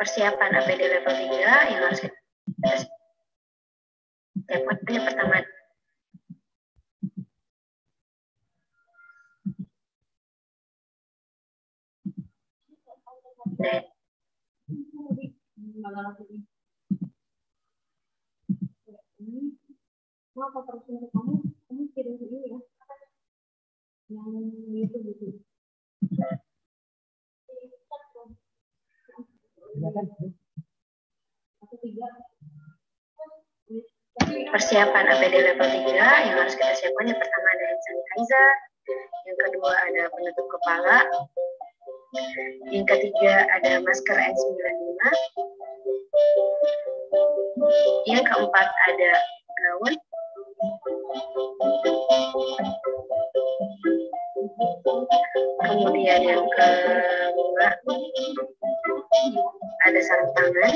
persiapan APD level 3 yang harus kita siapkan yang pertama. Persiapan APD level 3 yang harus kita siapkan yang pertama ada hand sanitizer, yang kedua ada penutup kepala, yang ketiga ada masker N95, yang keempat ada gaun, kemudian yang kelima ada sarung tangan,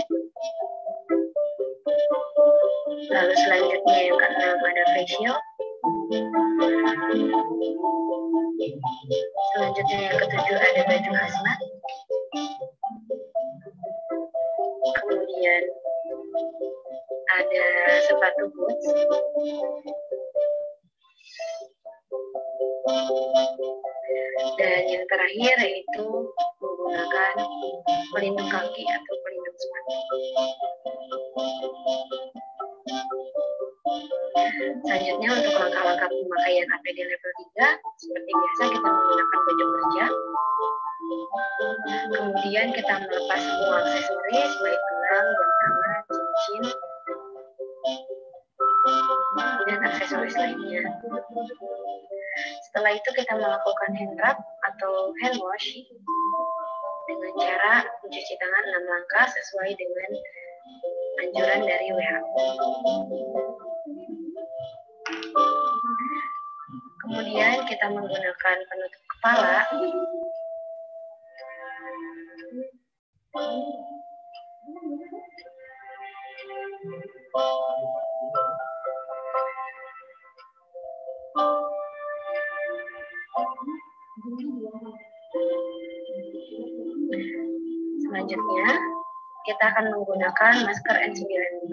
lalu selanjutnya yang keenam ada face shield, selanjutnya yang ketujuh ada baju hazmat, kemudian ada sepatu boots, dan yang terakhir yaitu menggunakan pelindung kaki atau pelindung sepatu. Selanjutnya untuk langkah-langkah pemakaian APD level 3, seperti biasa kita menggunakan baju kerja. Kemudian kita melepas semua aksesoris, baik gelang, jam tangan, cincin, dan aksesoris lainnya. Setelah itu kita melakukan hand rub atau hand wash dengan cara mencuci tangan 6 langkah sesuai dengan anjuran dari WHO. Kemudian kita menggunakan penutup kepala. Selanjutnya, kita akan menggunakan masker N95.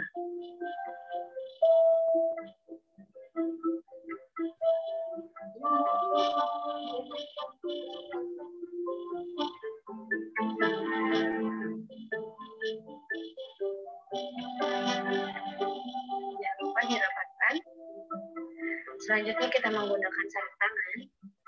Jangan lupa dirapatkan. Selanjutnya kita menggunakan sarung tangan.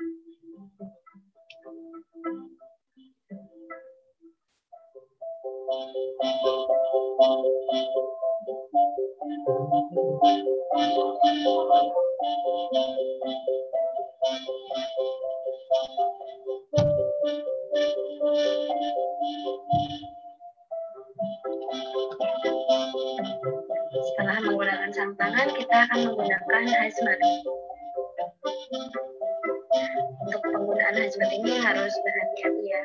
Setelah menggunakan sarung tangan, kita akan menggunakan hazmat. Untuk penggunaan hazmat ini harus berhati-hati ya.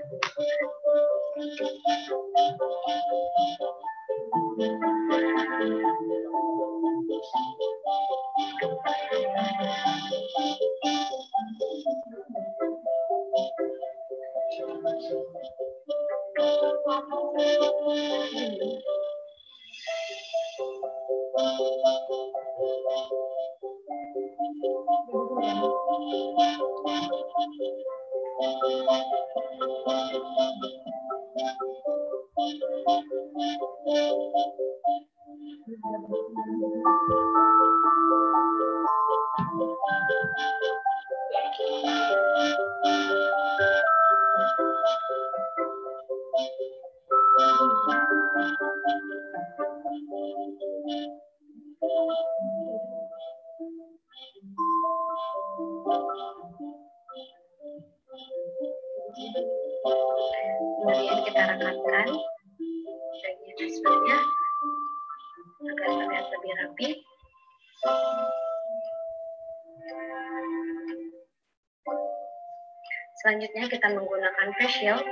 Kemudian kita rekatkan bagian hazmatnya agar terlihat lebih rapi. Selanjutnya kita menggunakan face shield.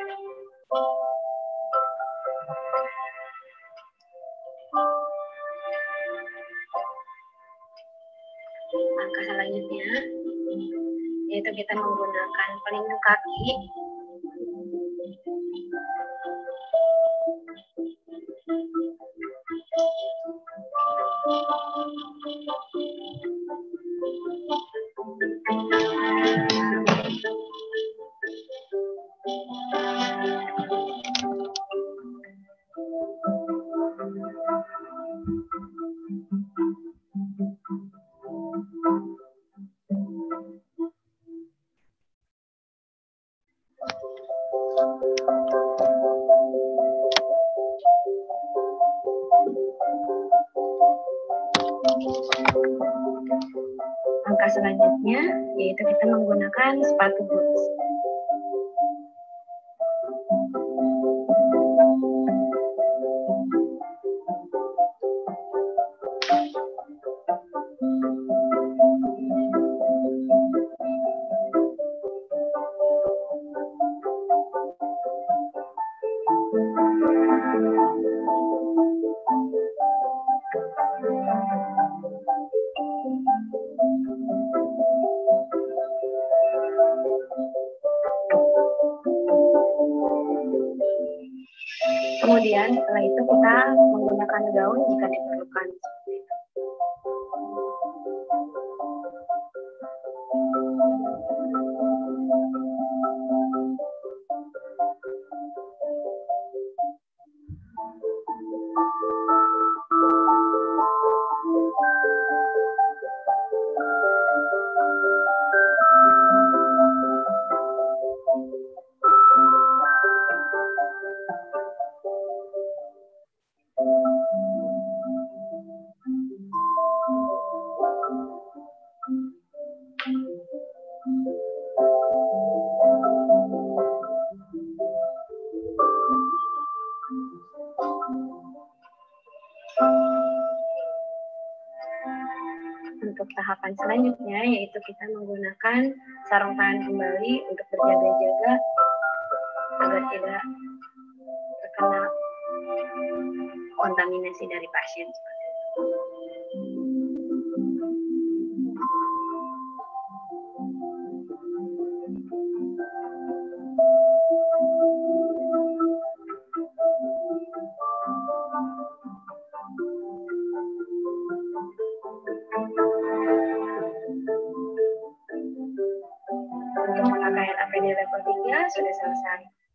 Langkah selanjutnya yaitu kita menggunakan pelindung kaki. Langkah selanjutnya yaitu kita menggunakan sepatu boots. Kemudian setelah itu kita menggunakan gaun jika diperlukan. Untuk tahapan selanjutnya yaitu kita menggunakan sarung tangan kembali untuk berjaga-jaga agar tidak terkena kontaminasi dari pasien. Untuk pemakaian APD level 3 sudah selesai.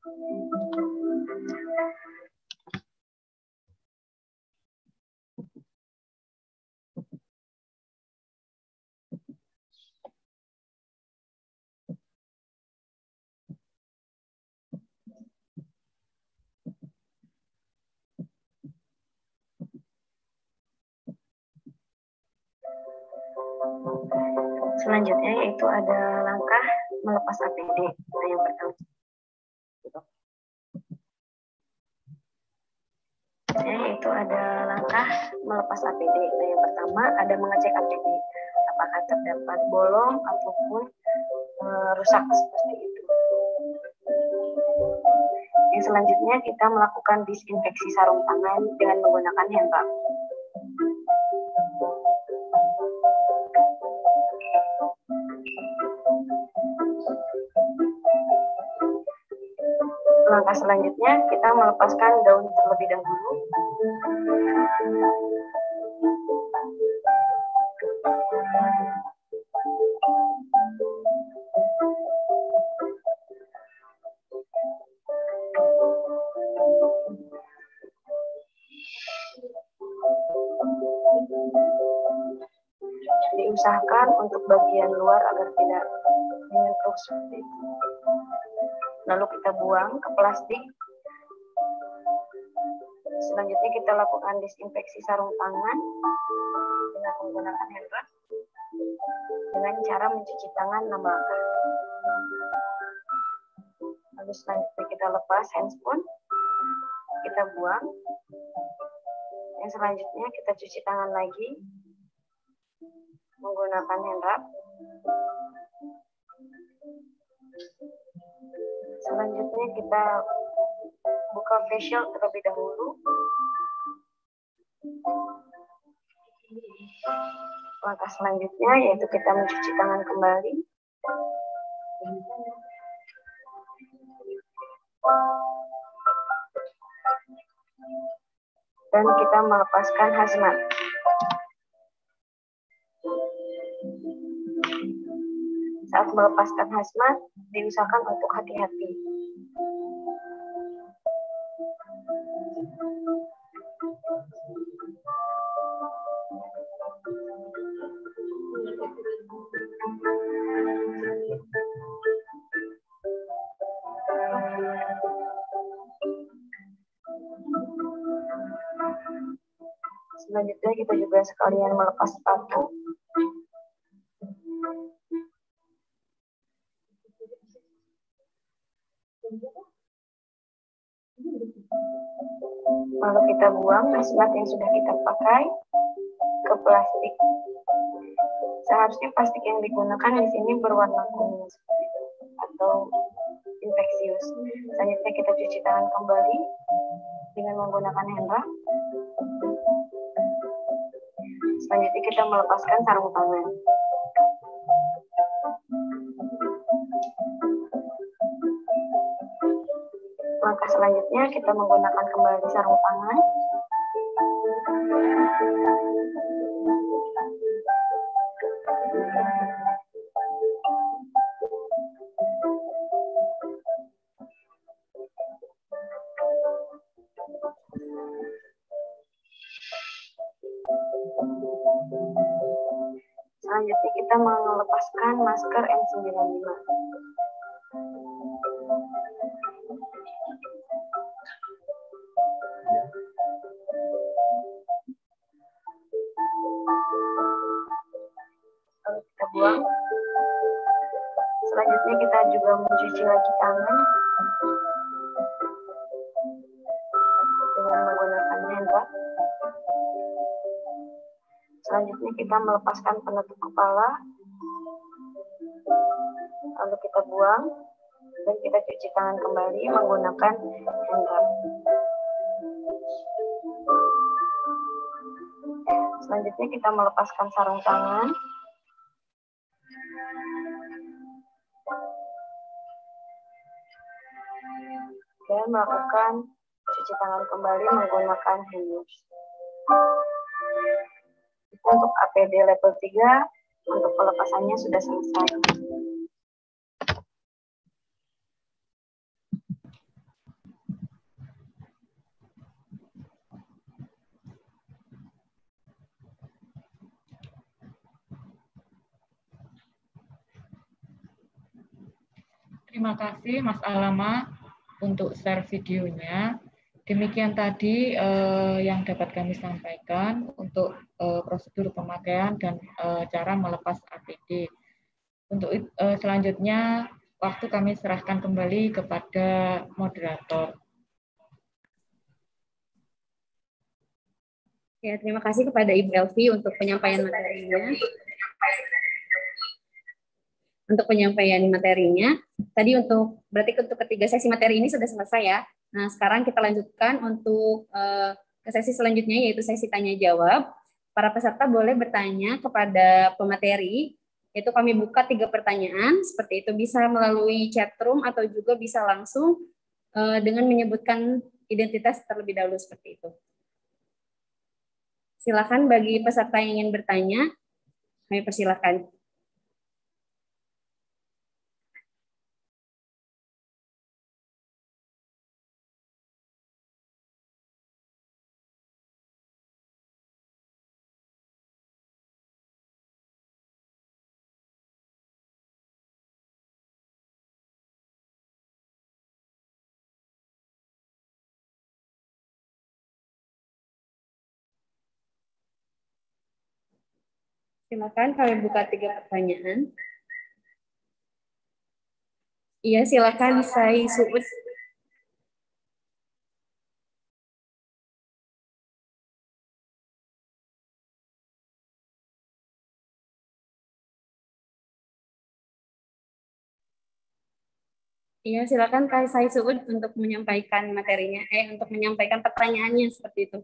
Selanjutnya yaitu ada langkah melepas APD. Nah, yang pertama yaitu ada langkah melepas APD. Nah, yang pertama ada mengecek APD apakah terdapat bolong ataupun rusak seperti itu. Yang selanjutnya kita melakukan disinfeksi sarung tangan dengan menggunakan hand rub. Langkah selanjutnya kita melepaskan daun terlebih dahulu. Diusahakan untuk bagian luar agar tidak menyentuh seperti itu. Lalu kita buang ke plastik. Selanjutnya kita lakukan disinfeksi sarung tangan dengan menggunakan hand rub dengan cara mencuci tangan 6 langkah. Lalu selanjutnya kita lepas handscoon, kita buang. Yang selanjutnya kita cuci tangan lagi menggunakan hand rub. Selanjutnya kita buka facial terlebih dahulu. Langkah selanjutnya yaitu kita mencuci tangan kembali. Dan kita melepaskan hazmat. Saat melepaskan hazmat, diusahakan untuk hati-hati. Selanjutnya kita juga sekalian melepas sepatu. Lalu kita buang hazmat yang sudah kita pakai ke plastik. Seharusnya plastik yang digunakan di sini berwarna kuning atau infeksius. Selanjutnya kita cuci tangan kembali dengan menggunakan hand rub. Selanjutnya kita melepaskan sarung tangan. Langkah selanjutnya kita menggunakan kembali sarung tangan. Selanjutnya kita melepaskan masker N95. Lalu kita buang. Selanjutnya kita juga mencuci lagi tangan dengan menggunakan hand rub. Selanjutnya kita melepaskan penutup kepala, lalu kita buang dan kita cuci tangan kembali menggunakan hand rub. Selanjutnya kita melepaskan sarung tangan. Dan melakukan cuci tangan kembali menggunakan hand wash. Untuk APD level 3, untuk pelepasannya sudah selesai. Terima kasih Mas Alama untuk share videonya. Demikian tadi yang dapat kami sampaikan untuk prosedur pemakaian dan cara melepas APD. Untuk selanjutnya, waktu kami serahkan kembali kepada moderator. Ya, terima kasih kepada Ibu Elvi untuk penyampaian materinya. Tadi berarti untuk ketiga sesi materi ini sudah selesai ya. Nah, sekarang kita lanjutkan untuk ke sesi selanjutnya, yaitu sesi tanya jawab. Para peserta boleh bertanya kepada pemateri, yaitu kami buka 3 pertanyaan, seperti itu bisa melalui chat room atau juga bisa langsung dengan menyebutkan identitas terlebih dahulu seperti itu. Silakan bagi peserta yang ingin bertanya, kami persilakan. Silakan kami buka 3 pertanyaan. Iya, silakan saya Suud. Iya, silakan Kak Sai Suud untuk menyampaikan materinya, untuk menyampaikan pertanyaannya seperti itu.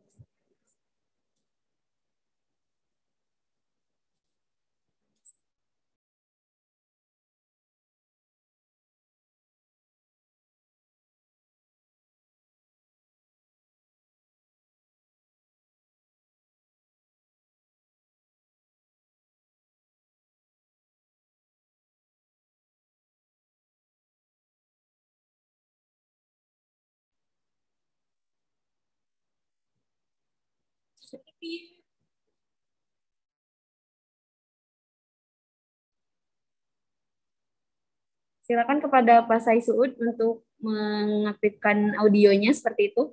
Silakan kepada Pak Saisuud untuk mengaktifkan audionya seperti itu.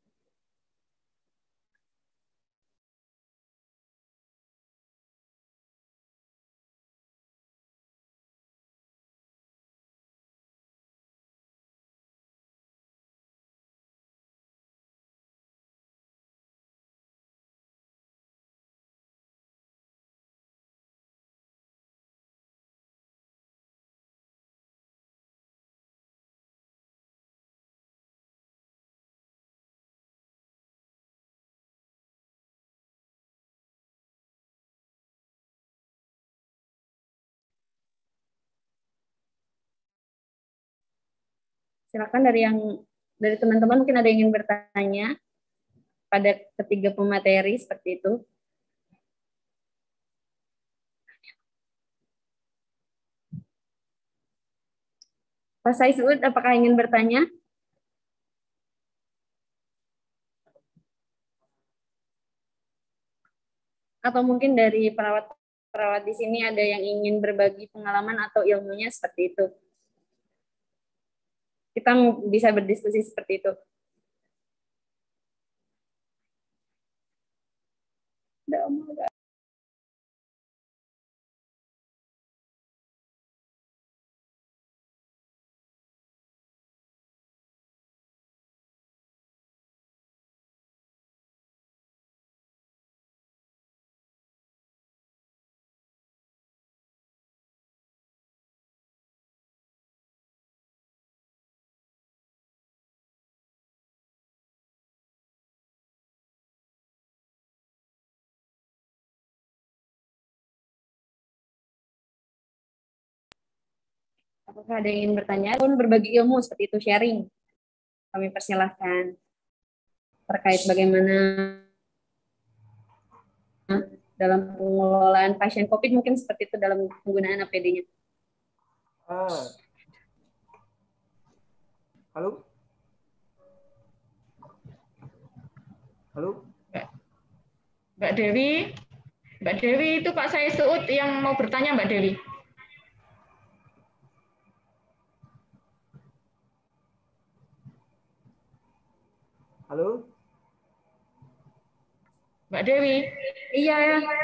Silakan dari teman-teman mungkin ada yang ingin bertanya pada ketiga pemateri seperti itu. Pak Saisuud, apakah ingin bertanya? Atau mungkin dari perawat di sini ada yang ingin berbagi pengalaman atau ilmunya seperti itu. Kita bisa berdiskusi seperti itu. Apakah ada yang ingin bertanya ataupun berbagi ilmu seperti itu, sharing? Kami persilahkan terkait bagaimana dalam pengelolaan pasien COVID, mungkin seperti itu dalam penggunaan APD-nya. Halo? Halo? Mbak Dewi itu Pak Saisuud yang mau bertanya, Mbak Dewi. Halo? Mbak Dewi. Iya.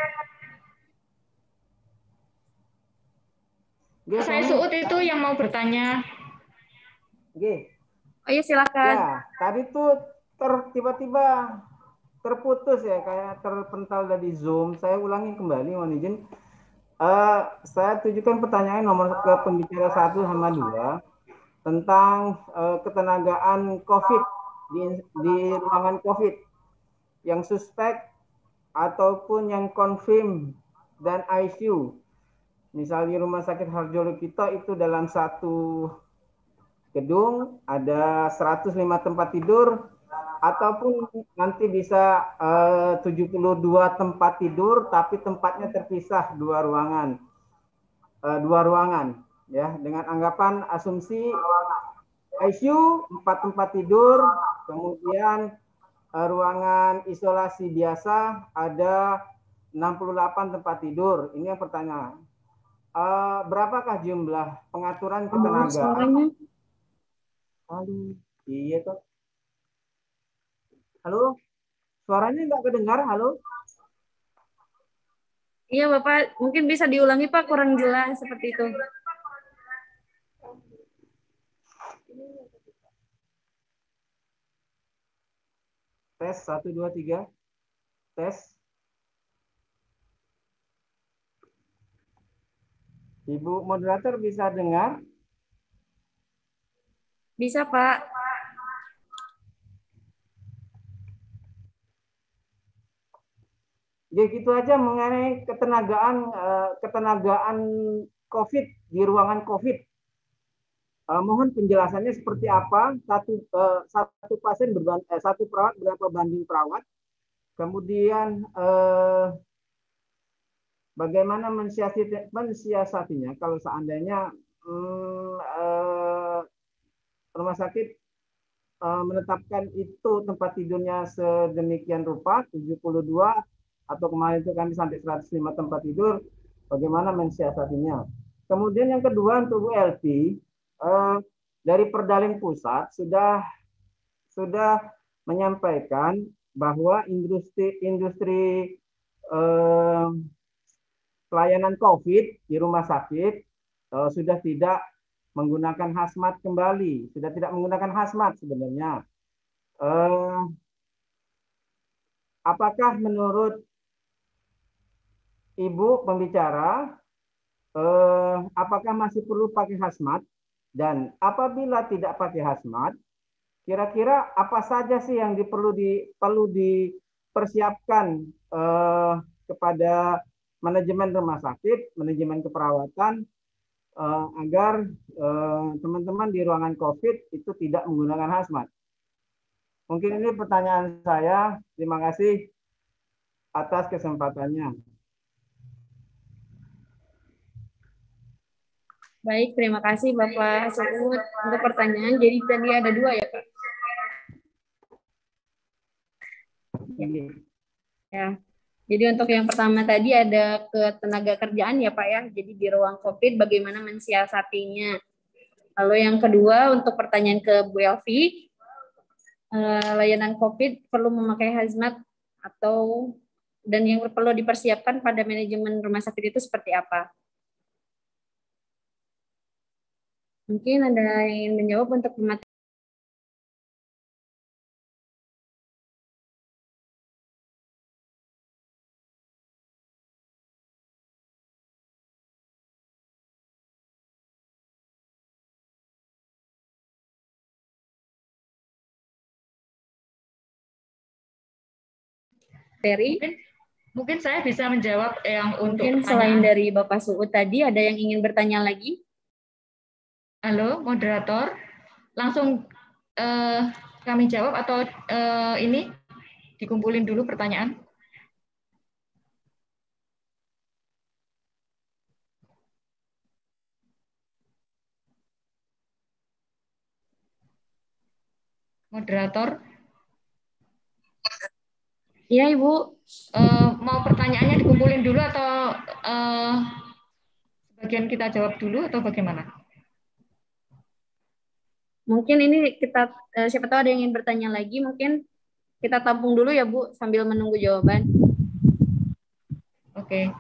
Pak Saisuud itu yang mau bertanya. Oke. Oh iya, silakan. Ya, tadi tuh tiba-tiba terputus ya, kayak terpental dari Zoom. Saya ulangi kembali, mohon izin. Saya tujukan pertanyaan nomor ke pembicara 1 sama 2 tentang ketenagaan COVID di ruangan COVID yang suspek ataupun yang confirm dan ICU. Misal di Rumah Sakit Harjolukito itu dalam satu gedung ada 105 tempat tidur, ataupun nanti bisa 72 tempat tidur tapi tempatnya terpisah dua ruangan ya, dengan anggapan asumsi ICU 4 tempat tidur, kemudian ruangan isolasi biasa ada 68 tempat tidur. Ini yang pertanyaan. Berapakah jumlah pengaturan ketenagaan? Halo, iya toh. Halo, suaranya nggak kedengar. Halo. Iya Bapak, mungkin bisa diulangi Pak, kurang jelas seperti itu. Tes 1 2 3. Tes. Ibu moderator bisa dengar? Bisa Pak. Ya gitu aja mengenai ketenagaan COVID di ruangan COVID. Mohon penjelasannya seperti apa? Satu pasien satu perawat berapa banding perawat? Kemudian bagaimana mensiasatinya kalau seandainya rumah sakit menetapkan itu tempat tidurnya sedemikian rupa 72 atau kemarin itu kami sampai 105 tempat tidur, bagaimana mensiasatinya. Kemudian yang kedua untuk Bu Elvi, dari Perdalim Pusat sudah menyampaikan bahwa industri pelayanan COVID di rumah sakit sudah tidak menggunakan hazmat kembali, sudah tidak menggunakan hazmat sebenarnya. Apakah menurut Ibu pembicara, apakah masih perlu pakai hazmat? Dan apabila tidak pakai hazmat, kira-kira apa saja sih yang perlu dipersiapkan kepada manajemen rumah sakit, manajemen keperawatan, agar teman-teman di ruangan COVID itu tidak menggunakan hazmat. Mungkin ini pertanyaan saya. Terima kasih atas kesempatannya. Baik, terima kasih Bapak Suud untuk pertanyaan. Jadi tadi ada 2 ya Pak? Ya. Jadi untuk yang pertama tadi ada ketenaga kerjaan ya Pak ya. Jadi di ruang COVID bagaimana mensiasatinya. Lalu yang kedua untuk pertanyaan ke Bu Elvi, layanan COVID perlu memakai hazmat dan yang perlu dipersiapkan pada manajemen rumah sakit itu seperti apa? Mungkin ada yang ingin menjawab untuk pemateri. Mungkin saya bisa menjawab yang untuk mungkin selain dari Bapak Suud tadi ada yang ingin bertanya lagi? Halo, moderator. Langsung kami jawab atau ini dikumpulin dulu pertanyaan? Moderator? Iya, Ibu. Mau pertanyaannya dikumpulin dulu atau sebagian kita jawab dulu atau bagaimana? Mungkin ini kita, siapa tahu ada yang ingin bertanya lagi, mungkin kita tampung dulu ya Bu, sambil menunggu jawaban. Oke.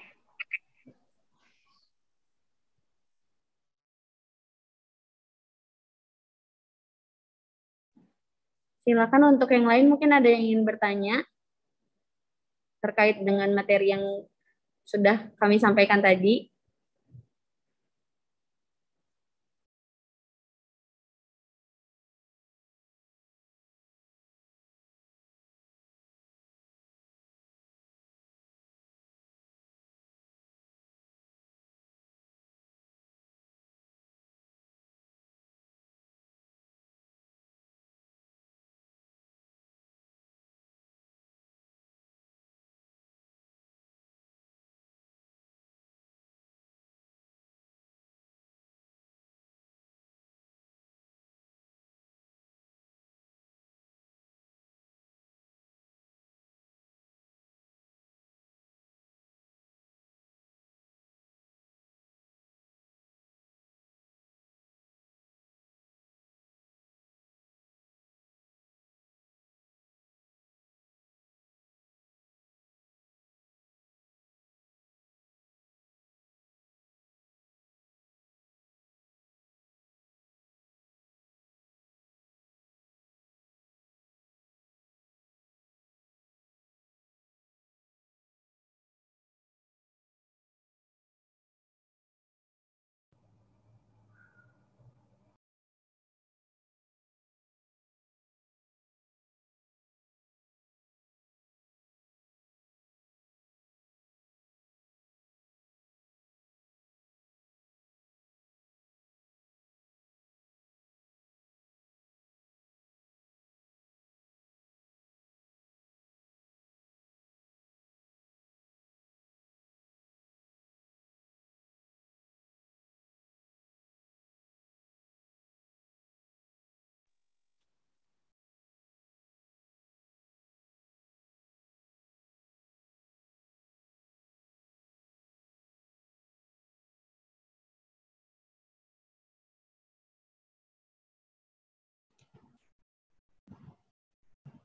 Silakan untuk yang lain, mungkin ada yang ingin bertanya terkait dengan materi yang sudah kami sampaikan tadi.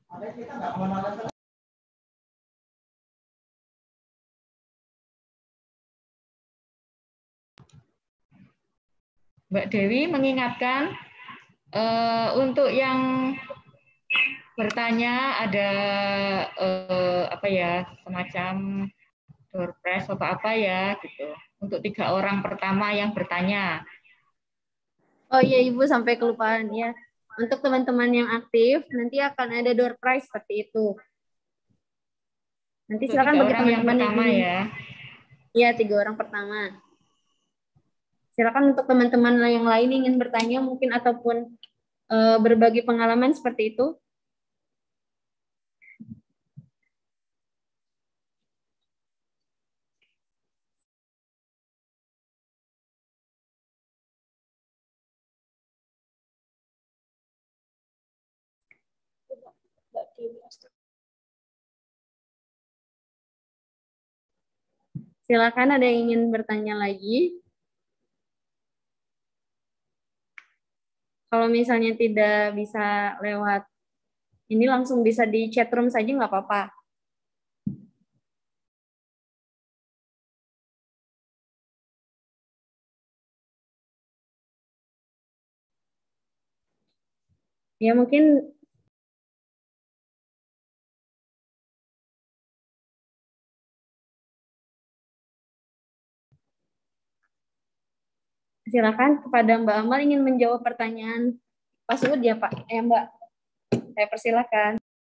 Mbak Dewi mengingatkan untuk yang bertanya ada apa ya, semacam door prize atau apa ya gitu. Untuk 3 orang pertama yang bertanya. Oh iya Ibu, sampai kelupaan ya. Untuk teman-teman yang aktif nanti akan ada door prize seperti itu. Nanti Untuk silakan 3 bagi orang yang teman-teman pertama yang ya. Iya, 3 orang pertama. Silakan untuk teman-teman yang lain ingin bertanya mungkin ataupun berbagi pengalaman seperti itu. Silakan, ada yang ingin bertanya lagi. Kalau misalnya tidak bisa lewat ini, langsung bisa di chat room saja nggak apa-apa. Ya mungkin silakan kepada Mbak Amal ingin menjawab pertanyaan Pak Suud ya Pak. Mbak, saya persilakan.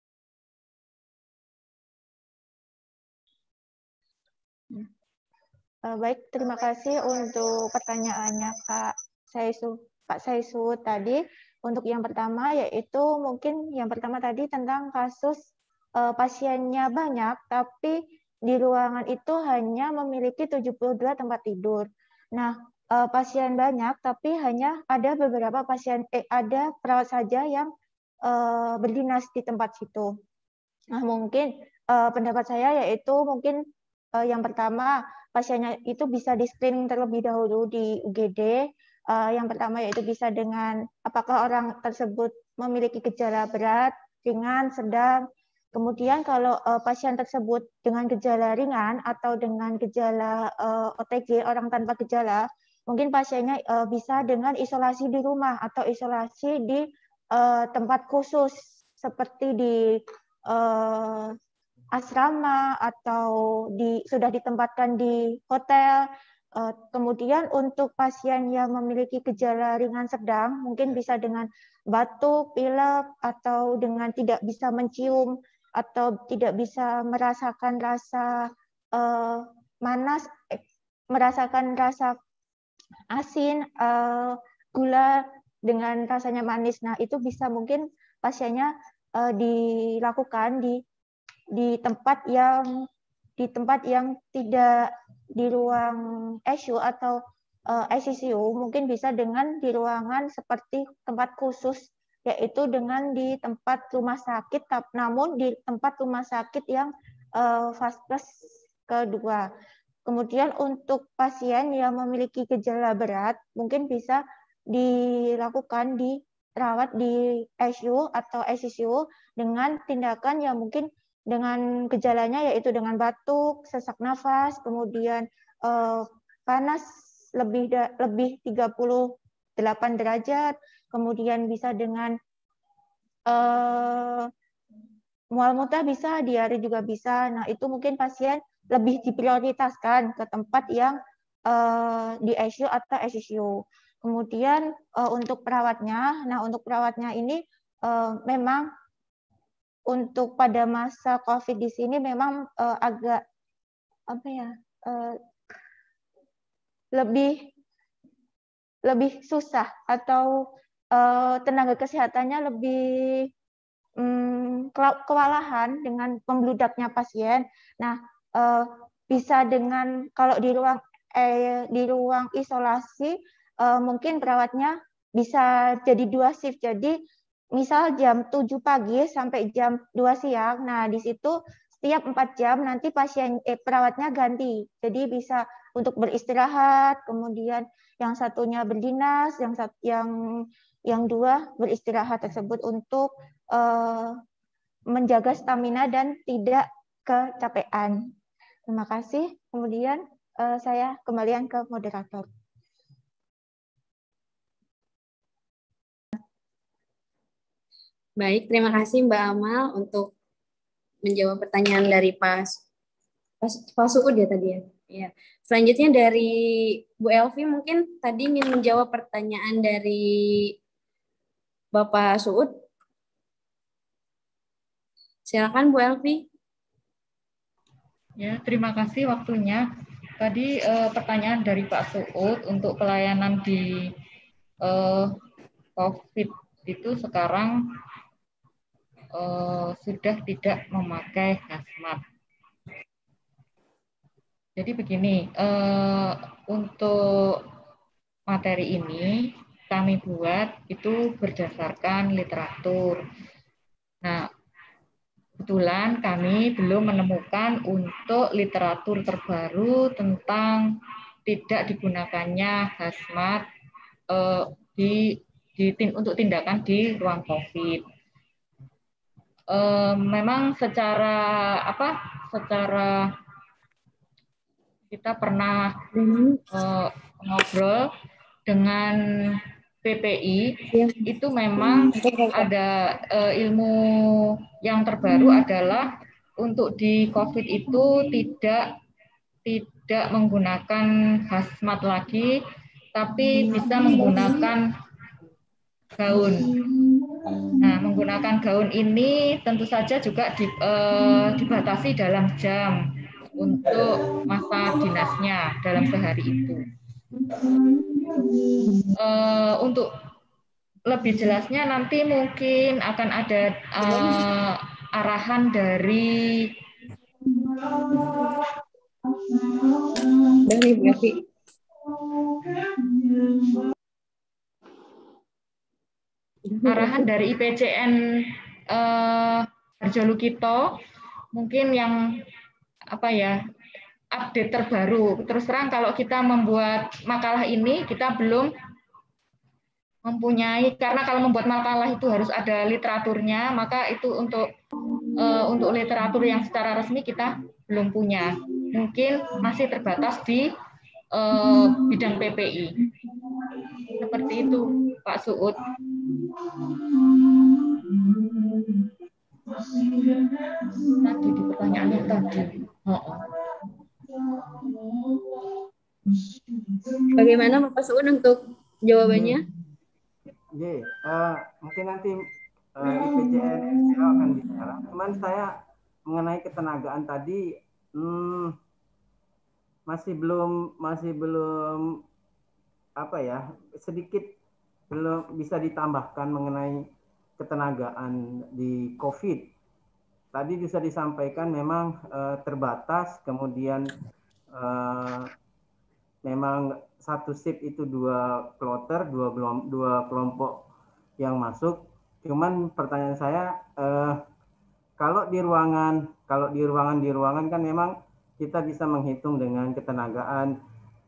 Baik, terima kasih untuk pertanyaannya Pak Saisu tadi. Untuk yang pertama yaitu mungkin yang pertama tadi tentang kasus pasiennya banyak tapi di ruangan itu hanya memiliki 72 tempat tidur. Nah, pasien banyak tapi hanya ada beberapa ada perawat saja yang berdinas di tempat situ. Nah, mungkin pendapat saya yaitu mungkin yang pertama pasiennya itu bisa di-screening terlebih dahulu di UGD. Yang pertama yaitu bisa dengan apakah orang tersebut memiliki gejala berat, ringan, sedang. Kemudian kalau pasien tersebut dengan gejala ringan atau dengan gejala OTG, orang tanpa gejala, mungkin pasiennya bisa dengan isolasi di rumah atau isolasi di tempat khusus seperti di asrama atau sudah ditempatkan di hotel. Kemudian untuk pasien yang memiliki gejala ringan sedang, mungkin bisa dengan batuk, pilek, atau dengan tidak bisa mencium, atau tidak bisa merasakan rasa manas, merasakan rasa asin, gula dengan rasanya manis. Nah, itu bisa mungkin pasiennya dilakukan di tempat yang tidak di ruang ICU atau ICCU, mungkin bisa dengan di ruangan seperti tempat khusus, yaitu dengan di tempat rumah sakit, namun di tempat rumah sakit yang fase kedua. Kemudian untuk pasien yang memiliki gejala berat, mungkin bisa dilakukan dirawat di ICU atau ICCU dengan tindakan yang mungkin dengan gejalanya yaitu dengan batuk, sesak nafas, kemudian panas lebih 38 derajat, kemudian bisa dengan mual muntah bisa, diare juga bisa. Nah, itu mungkin pasien lebih diprioritaskan ke tempat yang di ICU atau ICCU. Kemudian untuk perawatnya, untuk perawatnya ini memang untuk pada masa COVID di sini memang agak lebih susah atau tenaga kesehatannya lebih kewalahan dengan membludaknya pasien. Nah, bisa dengan kalau di ruang isolasi mungkin perawatnya bisa jadi 2 shift. Jadi misal jam 7 pagi sampai jam 2 siang. Nah, di situ setiap 4 jam nanti perawatnya ganti. Jadi bisa untuk beristirahat, kemudian yang satunya berdinas, yang 2 beristirahat tersebut untuk menjaga stamina dan tidak kecapean. Terima kasih. Kemudian saya kembalian ke moderator. Baik, terima kasih Mbak Amal untuk menjawab pertanyaan dari Pak Suud ya tadi ya. Ya. Selanjutnya dari Bu Elvi mungkin tadi ingin menjawab pertanyaan dari Bapak Suud. Silakan Bu Elvi. Ya, terima kasih waktunya. Tadi pertanyaan dari Pak Suud untuk pelayanan di COVID itu sekarang sudah tidak memakai hazmat. Jadi begini, untuk materi ini kami buat itu berdasarkan literatur. Nah, kebetulan kami belum menemukan untuk literatur terbaru tentang tidak digunakannya hazmat untuk tindakan di ruang COVID. Memang secara kita pernah ngobrol dengan PPI, itu memang ada ilmu yang terbaru adalah untuk di COVID itu tidak menggunakan hazmat lagi, tapi bisa menggunakan gaun. Nah, menggunakan gaun ini tentu saja juga dibatasi dalam jam untuk masa dinasnya dalam sehari itu. Untuk lebih jelasnya nanti mungkin akan ada arahan dari IPCN Harjolukito, mungkin yang update terbaru. Terus terang kalau kita membuat makalah ini kita belum mempunyai, karena kalau membuat makalah itu harus ada literaturnya, maka itu untuk literatur yang secara resmi kita belum punya. Mungkin masih terbatas di bidang PPI. Seperti itu, Pak Suud. Tadi di pertanyaannya tadi. Bagaimana Bapak Suud untuk jawabannya? Mungkin nanti IPCN RCA akan bicara. Cuman saya mengenai ketenagaan tadi masih belum sedikit belum bisa ditambahkan mengenai ketenagaan di COVID. Tadi bisa disampaikan memang terbatas, kemudian memang satu shift itu 2 kloter, dua kelompok yang masuk. Cuman pertanyaan saya, kalau di ruangan kan memang kita bisa menghitung dengan ketenagaan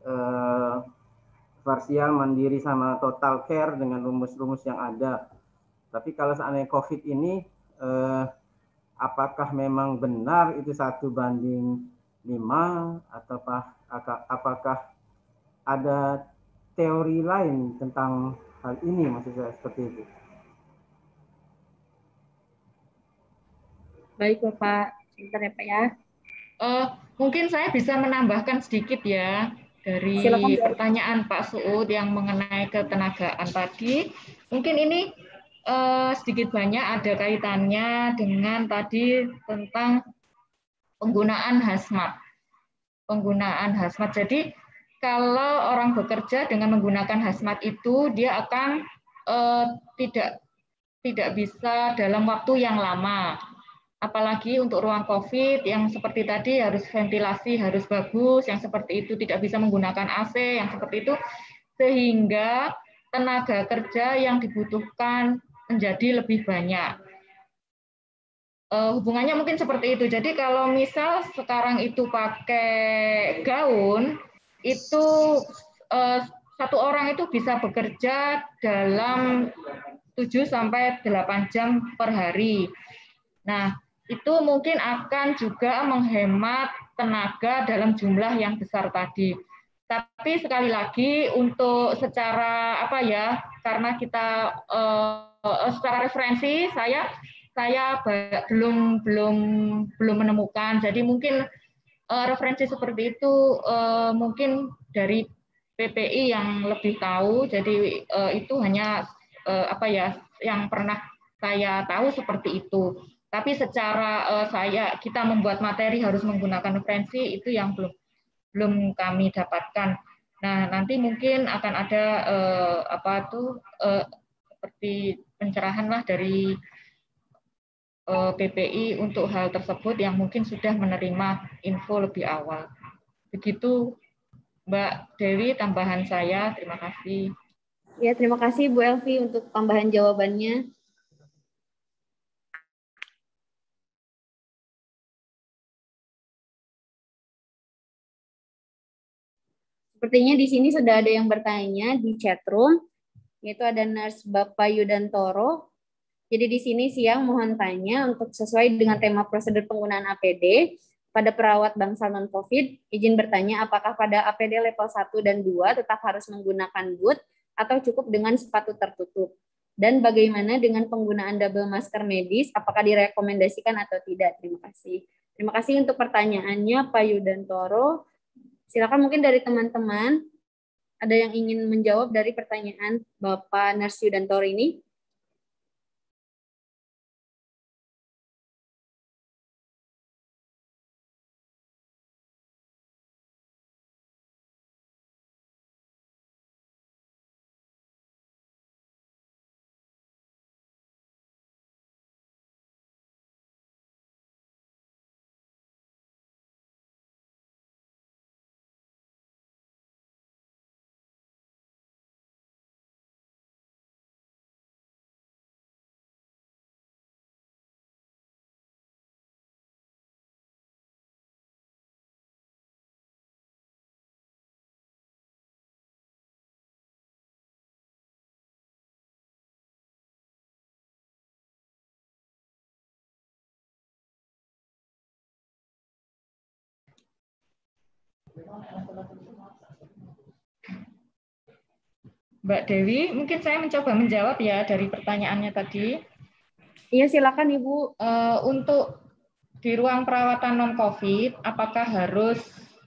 parsial, mandiri, sama total care dengan rumus-rumus yang ada. Tapi kalau seandainya COVID ini, apakah memang benar itu 1:5 atau apakah ada teori lain tentang hal ini, maksud saya seperti itu. Baik Bapak, sebentar ya Pak ya. Mungkin saya bisa menambahkan sedikit ya dari pertanyaan Pak Suud yang mengenai ketenagaan tadi. Mungkin ini sedikit banyak ada kaitannya dengan tadi tentang penggunaan hazmat. Jadi kalau orang bekerja dengan menggunakan hazmat itu dia akan tidak bisa dalam waktu yang lama. Apalagi untuk ruang COVID yang seperti tadi harus ventilasi harus bagus, yang seperti itu tidak bisa menggunakan AC, yang seperti itu, sehingga tenaga kerja yang dibutuhkan menjadi lebih banyak. Hubungannya mungkin seperti itu. Jadi kalau misal sekarang itu pakai gaun, itu satu orang itu bisa bekerja dalam 7 sampai 8 jam per hari. Nah, itu mungkin akan juga menghemat tenaga dalam jumlah yang besar tadi. Tapi sekali lagi untuk secara apa ya, karena kita secara referensi saya belum menemukan. Jadi mungkin referensi seperti itu mungkin dari PPI yang lebih tahu. Jadi itu hanya apa ya yang pernah saya tahu seperti itu. Tapi secara kita membuat materi harus menggunakan referensi itu yang belum kami dapatkan. Nah, nanti mungkin akan ada seperti pencerahan lah dari PPI untuk hal tersebut yang mungkin sudah menerima info lebih awal. Begitu Mbak Dewi tambahan saya. Terima kasih. Ya, terima kasih Bu Elvi untuk tambahan jawabannya. Sepertinya di sini sudah ada yang bertanya di chat room, yaitu ada Nurse Bapak Yudantoro. Jadi di sini siang mohon tanya untuk sesuai dengan tema prosedur penggunaan APD pada perawat bangsal non-COVID, izin bertanya apakah pada APD level 1 dan 2 tetap harus menggunakan boot atau cukup dengan sepatu tertutup? Dan bagaimana dengan penggunaan double masker medis, apakah direkomendasikan atau tidak? Terima kasih. Terima kasih untuk pertanyaannya Pak Yudantoro. Silakan mungkin dari teman-teman ada yang ingin menjawab dari pertanyaan Bapak Nurse Yudantoro ini. Mbak Dewi, mungkin saya mencoba menjawab ya dari pertanyaannya tadi. Iya, silakan Ibu. Untuk di ruang perawatan non-COVID, apakah harus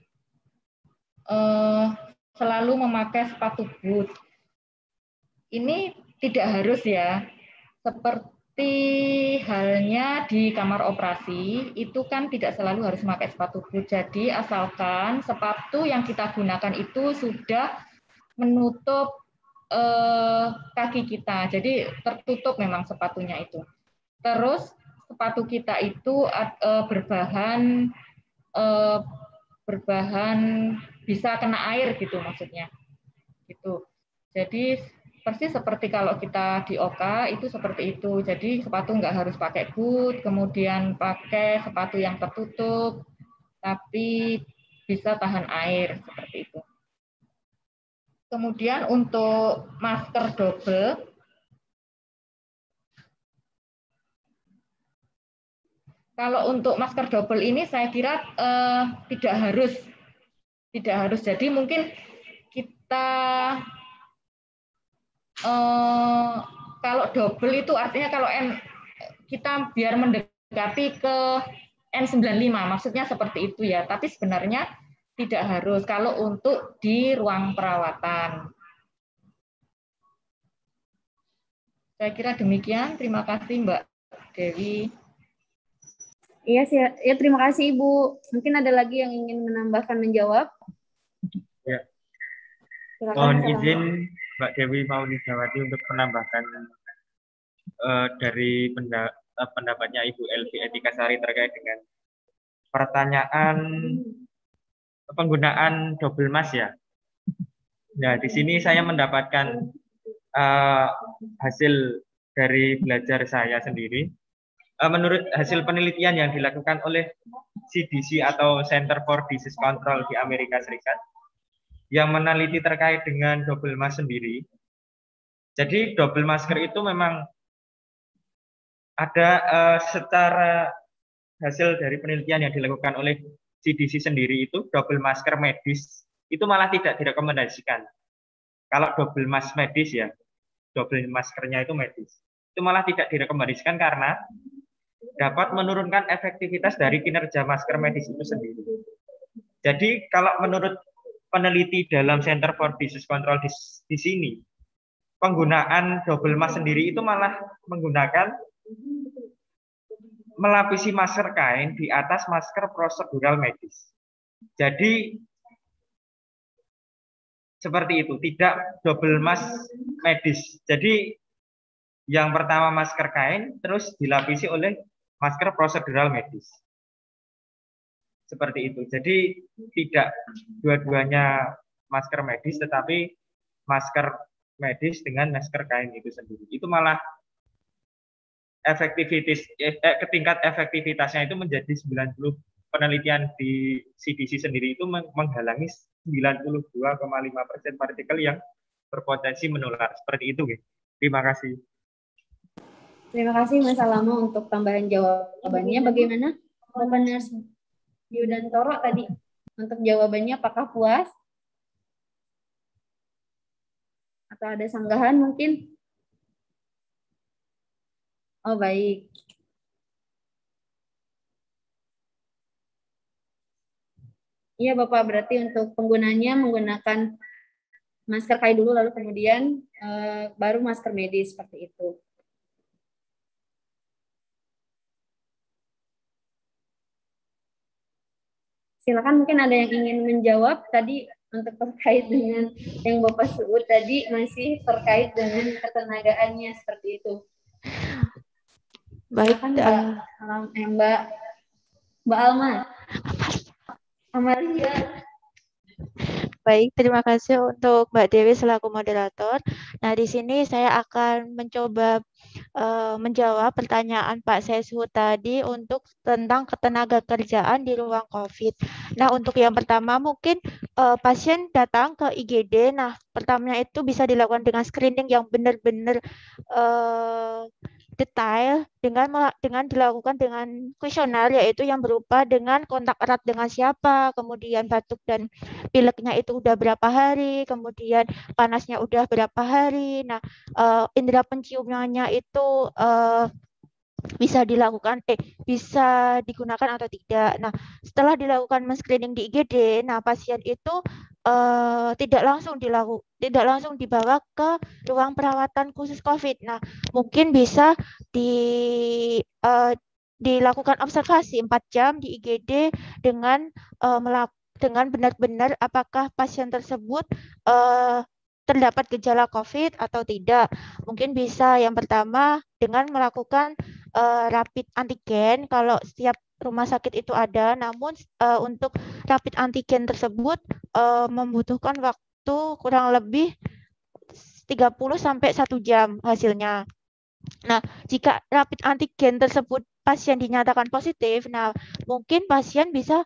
selalu memakai sepatu boot? Ini tidak harus ya. Seperti halnya di kamar operasi, itu kan tidak selalu harus memakai sepatu boot. Jadi asalkan sepatu yang kita gunakan itu sudah menutup kaki kita, jadi tertutup memang sepatunya itu. Terus sepatu kita itu berbahan bisa kena air gitu maksudnya, gitu. Jadi persis seperti kalau kita di OK itu seperti itu. Jadi sepatu nggak harus pakai boot, kemudian pakai sepatu yang tertutup, tapi bisa tahan air seperti itu. Kemudian untuk masker double, kalau untuk masker double ini saya kira tidak harus. Jadi mungkin kita kalau double itu artinya kalau kita biar mendekati ke N95, maksudnya seperti itu ya. Tapi sebenarnya tidak harus kalau untuk di ruang perawatan. Saya kira demikian. Terima kasih Mbak Dewi. Iya, ya, terima kasih Ibu. Mungkin ada lagi yang ingin menambahkan, menjawab? Ya. Silakan, mohon izin Mbak Dewi Maulidawati untuk menambahkan dari pendapatnya Ibu Elvi Etikasari terkait dengan pertanyaan penggunaan double mask ya. Nah, di sini saya mendapatkan hasil dari belajar saya sendiri. Menurut hasil penelitian yang dilakukan oleh CDC atau Center for Disease Control di Amerika Serikat, yang meneliti terkait dengan double mask sendiri. Jadi double masker itu memang ada secara hasil dari penelitian yang dilakukan oleh CDC sendiri itu double masker medis itu malah tidak direkomendasikan. Kalau double mask medis ya, double maskernya itu medis, itu malah tidak direkomendasikan karena dapat menurunkan efektivitas dari kinerja masker medis itu sendiri. Jadi kalau menurut peneliti dalam Center for Disease Control di sini, penggunaan double mask sendiri itu malah menggunakan melapisi masker kain di atas masker prosedural medis. Jadi seperti itu, tidak double mask medis. Jadi yang pertama masker kain, terus dilapisi oleh masker prosedural medis. Seperti itu. Jadi tidak dua-duanya masker medis, tetapi masker medis dengan masker kain itu sendiri. Itu malah tingkat efektivitasnya itu menjadi 90, penelitian di CDC sendiri itu menghalangi 92,5% partikel yang berpotensi menular. Seperti itu. Terima kasih. Terima kasih Mas Alama untuk tambahan jawabannya. Bagaimana Bapak Nurse Yudantoro tadi untuk jawabannya, apakah puas? Atau ada sanggahan mungkin? Oh baik. Iya Bapak, berarti untuk penggunanya menggunakan masker kain dulu, lalu kemudian baru masker medis seperti itu. Silakan, mungkin ada yang ingin menjawab tadi untuk terkait dengan yang Bapak sebut tadi, masih terkait dengan ketenagaannya seperti itu. Baik, Mbak Alma. Amalia. Baik, terima kasih untuk Mbak Dewi selaku moderator. Nah, di sini saya akan mencoba menjawab pertanyaan Pak Sesu tadi untuk tentang ketenaga kerjaan di ruang COVID. Nah, untuk yang pertama mungkin pasien datang ke IGD. Nah, pertamanya itu bisa dilakukan dengan screening yang benar-benar detail dengan dilakukan dengan kuesioner, yaitu yang berupa dengan kontak erat dengan siapa, kemudian batuk dan pileknya itu udah berapa hari, kemudian panasnya udah berapa hari. Nah, indera penciumannya itu bisa digunakan atau tidak. Nah, setelah dilakukan men-screening di IGD, nah pasien itu tidak langsung dibawa ke ruang perawatan khusus COVID. Nah, mungkin bisa dilakukan observasi 4 jam di IGD dengan benar-benar apakah pasien tersebut terdapat gejala COVID atau tidak. Mungkin bisa yang pertama dengan melakukan rapid antigen kalau setiap rumah sakit itu ada, namun untuk rapid antigen tersebut membutuhkan waktu kurang lebih 30 sampai 1 jam hasilnya. Nah, jika rapid antigen tersebut pasien dinyatakan positif, nah mungkin pasien bisa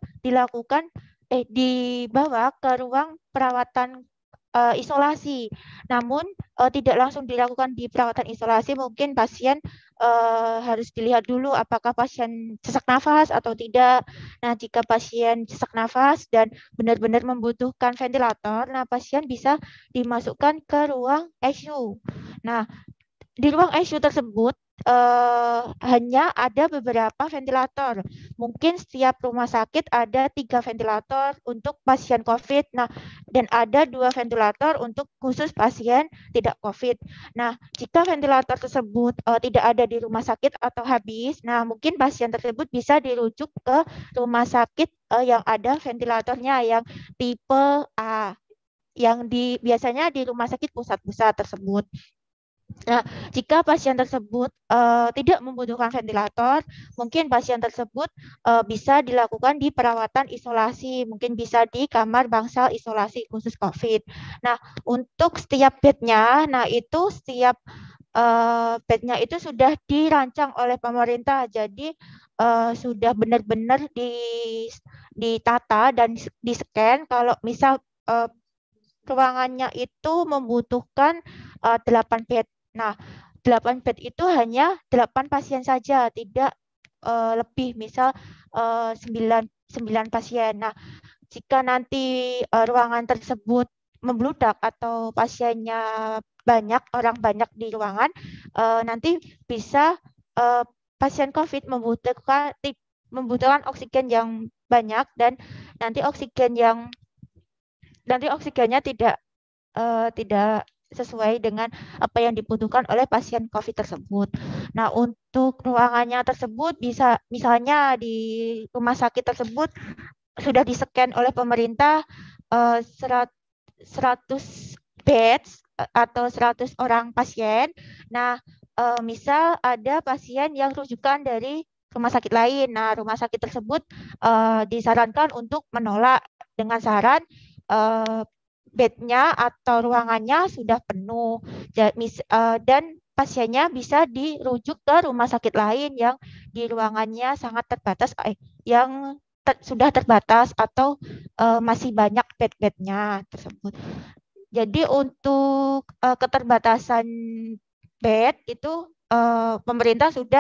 dibawa ke ruang perawatan isolasi. Namun tidak langsung dilakukan di perawatan isolasi, mungkin pasien harus dilihat dulu apakah pasien sesak nafas atau tidak. Nah, jika pasien sesak nafas dan benar-benar membutuhkan ventilator, nah pasien bisa dimasukkan ke ruang ICU. Nah, di ruang ICU tersebut hanya ada beberapa ventilator. Mungkin setiap rumah sakit ada 3 ventilator untuk pasien COVID. Nah, dan ada 2 ventilator untuk khusus pasien tidak COVID. Nah, jika ventilator tersebut tidak ada di rumah sakit atau habis, nah mungkin pasien tersebut bisa dirujuk ke rumah sakit yang ada ventilatornya yang tipe A, yang biasanya di rumah sakit pusat-pusat tersebut. Nah, jika pasien tersebut tidak membutuhkan ventilator, mungkin pasien tersebut bisa dilakukan di perawatan isolasi, mungkin bisa di kamar bangsal isolasi khusus COVID. Nah, untuk setiap bednya, nah itu setiap bednya itu sudah dirancang oleh pemerintah, jadi sudah benar-benar ditata dan di-scan kalau misal ruangannya itu membutuhkan 8 bed. Nah, 8 bed itu hanya 8 pasien saja, tidak lebih, misal 9 pasien. Nah, jika nanti ruangan tersebut membludak atau pasiennya banyak, orang banyak di ruangan, nanti bisa pasien COVID membutuhkan oksigen yang banyak, dan nanti oksigennya tidak sesuai dengan apa yang dibutuhkan oleh pasien COVID tersebut. Nah, untuk ruangannya tersebut bisa misalnya di rumah sakit tersebut sudah di-scan oleh pemerintah 100 beds atau 100 orang pasien. Nah, misal ada pasien yang rujukan dari rumah sakit lain. Nah, rumah sakit tersebut disarankan untuk menolak dengan saran bednya atau ruangannya sudah penuh, dan pasiennya bisa dirujuk ke rumah sakit lain yang di ruangannya sangat terbatas, sudah terbatas atau masih banyak bed-bednya tersebut. Jadi untuk keterbatasan bed itu pemerintah sudah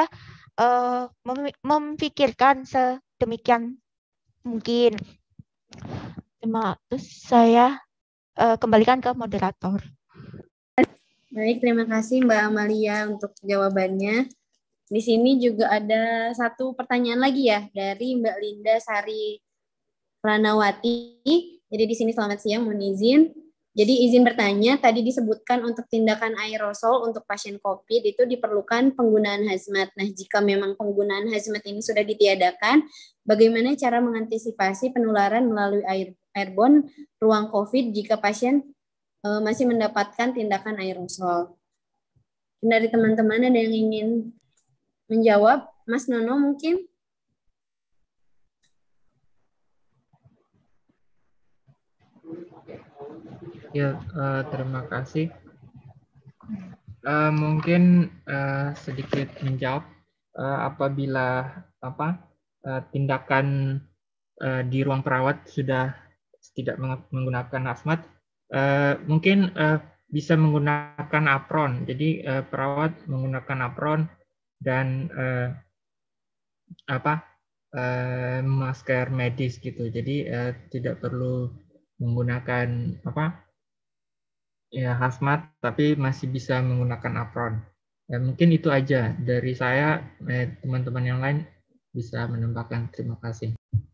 memikirkan sedemikian mungkin. Terus saya kembalikan ke moderator. Baik, terima kasih Mbak Amalia untuk jawabannya. Di sini juga ada satu pertanyaan lagi ya dari Mbak Linda Sari Ranawati. Jadi di sini selamat siang, mohon izin. Jadi izin bertanya, tadi disebutkan untuk tindakan aerosol untuk pasien COVID itu diperlukan penggunaan hazmat. Nah, jika memang penggunaan hazmat ini sudah ditiadakan, bagaimana cara mengantisipasi penularan melalui airborne ruang COVID jika pasien masih mendapatkan tindakan aerosol? Dari teman-teman ada yang ingin menjawab? Mas Nono mungkin? Ya, terima kasih. Mungkin sedikit menjawab, apabila tindakan di ruang perawat sudah tidak menggunakan hazmat, mungkin bisa menggunakan apron. Jadi perawat menggunakan apron dan masker medis gitu. Jadi tidak perlu menggunakan hazmat, tapi masih bisa menggunakan apron. Mungkin itu aja dari saya. Teman-teman yang lain bisa menambahkan. Terima kasih.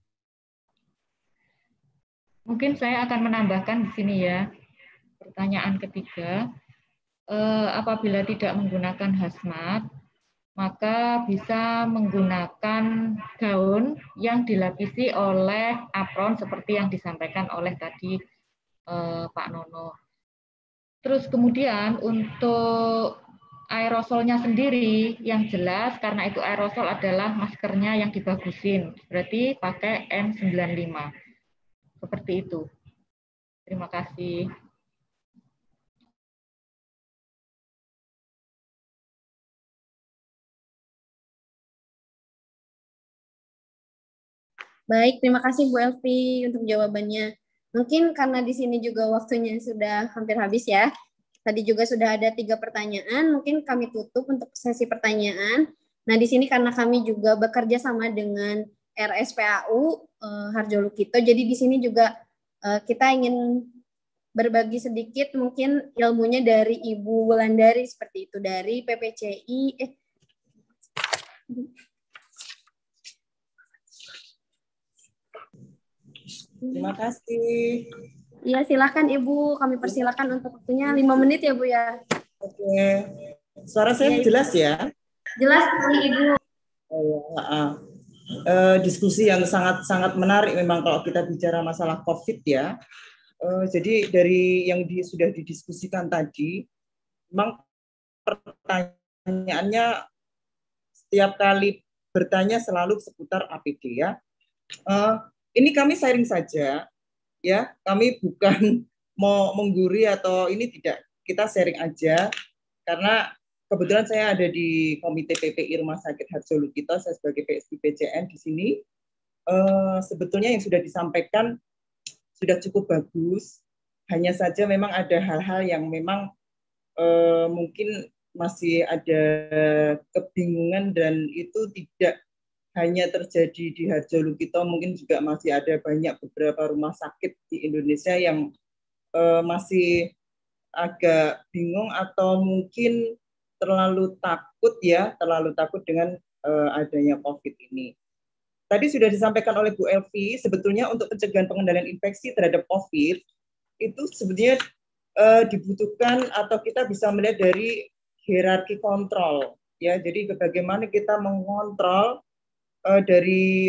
Mungkin saya akan menambahkan di sini ya. Pertanyaan ketiga, apabila tidak menggunakan hazmat, maka bisa menggunakan gaun yang dilapisi oleh apron seperti yang disampaikan oleh tadi Pak Nono. Terus kemudian untuk aerosolnya sendiri yang jelas, karena itu aerosol adalah maskernya yang dibagusin, berarti pakai N95. Seperti itu. Terima kasih. Baik, terima kasih Bu Elvi untuk jawabannya. Mungkin karena di sini juga waktunya sudah hampir habis ya. Tadi juga sudah ada 3 pertanyaan, mungkin kami tutup untuk sesi pertanyaan. Nah, di sini karena kami juga bekerja sama dengan RSPAU Harjolukito, jadi di sini juga kita ingin berbagi sedikit mungkin ilmunya dari Ibu Wulandari seperti itu, dari PPCI. Terima kasih. Iya, silakan Ibu. Kami persilakan untuk waktunya 5 menit ya Bu ya. Oke. Suara saya jelas ya? Jelas Ibu. Diskusi yang sangat menarik memang kalau kita bicara masalah COVID ya. Jadi dari yang sudah didiskusikan tadi, memang pertanyaannya setiap kali bertanya selalu seputar APD ya. Ini kami sharing saja, ya. Kami bukan mau mengguri atau ini tidak. Kita sharing aja, karena kebetulan saya ada di Komite PPI Rumah Sakit Harjolukito, saya sebagai PSI PCN di sini. Sebetulnya yang sudah disampaikan sudah cukup bagus. Hanya saja memang ada hal-hal yang memang mungkin masih ada kebingungan, dan itu tidak hanya terjadi di Harjolukito, mungkin juga masih ada banyak beberapa rumah sakit di Indonesia yang masih agak bingung atau mungkin terlalu takut dengan adanya COVID ini. Tadi sudah disampaikan oleh Bu Elvi, sebetulnya untuk pencegahan pengendalian infeksi terhadap COVID itu sebetulnya dibutuhkan atau kita bisa melihat dari hierarki kontrol, ya. Jadi bagaimana kita mengontrol dari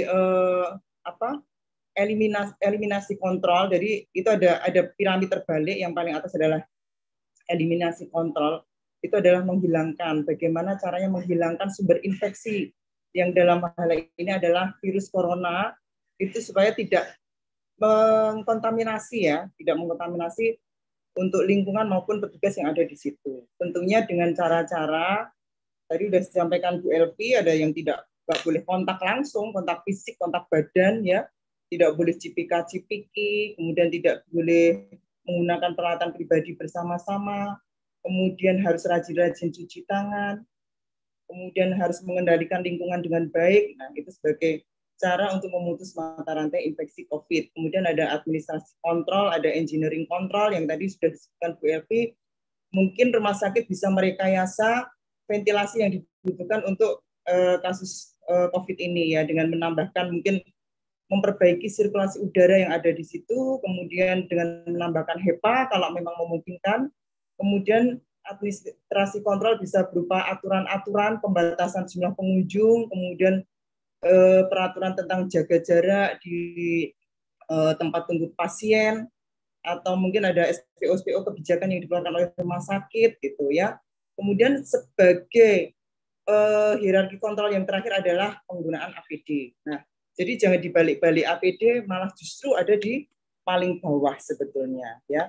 eliminasi kontrol. Jadi itu ada piramid terbalik, yang paling atas adalah eliminasi kontrol. Itu adalah menghilangkan, bagaimana caranya menghilangkan sumber infeksi, yang dalam hal ini adalah virus corona, itu supaya tidak mengkontaminasi, ya, tidak mengkontaminasi untuk lingkungan maupun petugas yang ada di situ. Tentunya dengan cara-cara tadi sudah disampaikan Bu Elvi, ada yang nggak boleh kontak langsung, kontak fisik, kontak badan, ya, tidak boleh cipika-cipiki, kemudian tidak boleh menggunakan peralatan pribadi bersama-sama, kemudian harus rajin-rajin cuci tangan, kemudian harus mengendalikan lingkungan dengan baik. Nah, itu sebagai cara untuk memutus mata rantai infeksi COVID. Kemudian ada administrasi kontrol, ada engineering kontrol yang tadi sudah disebutkan Bu Elvi. Mungkin rumah sakit bisa merekayasa ventilasi yang dibutuhkan untuk kasus COVID ini, ya, dengan menambahkan mungkin memperbaiki sirkulasi udara yang ada di situ, kemudian dengan menambahkan HEPA kalau memang memungkinkan. Kemudian administrasi kontrol bisa berupa aturan-aturan pembatasan jumlah pengunjung, kemudian peraturan tentang jaga jarak di tempat tunggu pasien, atau mungkin ada SPO kebijakan yang dikeluarkan oleh rumah sakit, gitu, ya. Kemudian sebagai hierarki kontrol yang terakhir adalah penggunaan APD. Nah, jadi jangan dibalik-balik APD, malah justru ada di paling bawah sebetulnya, ya.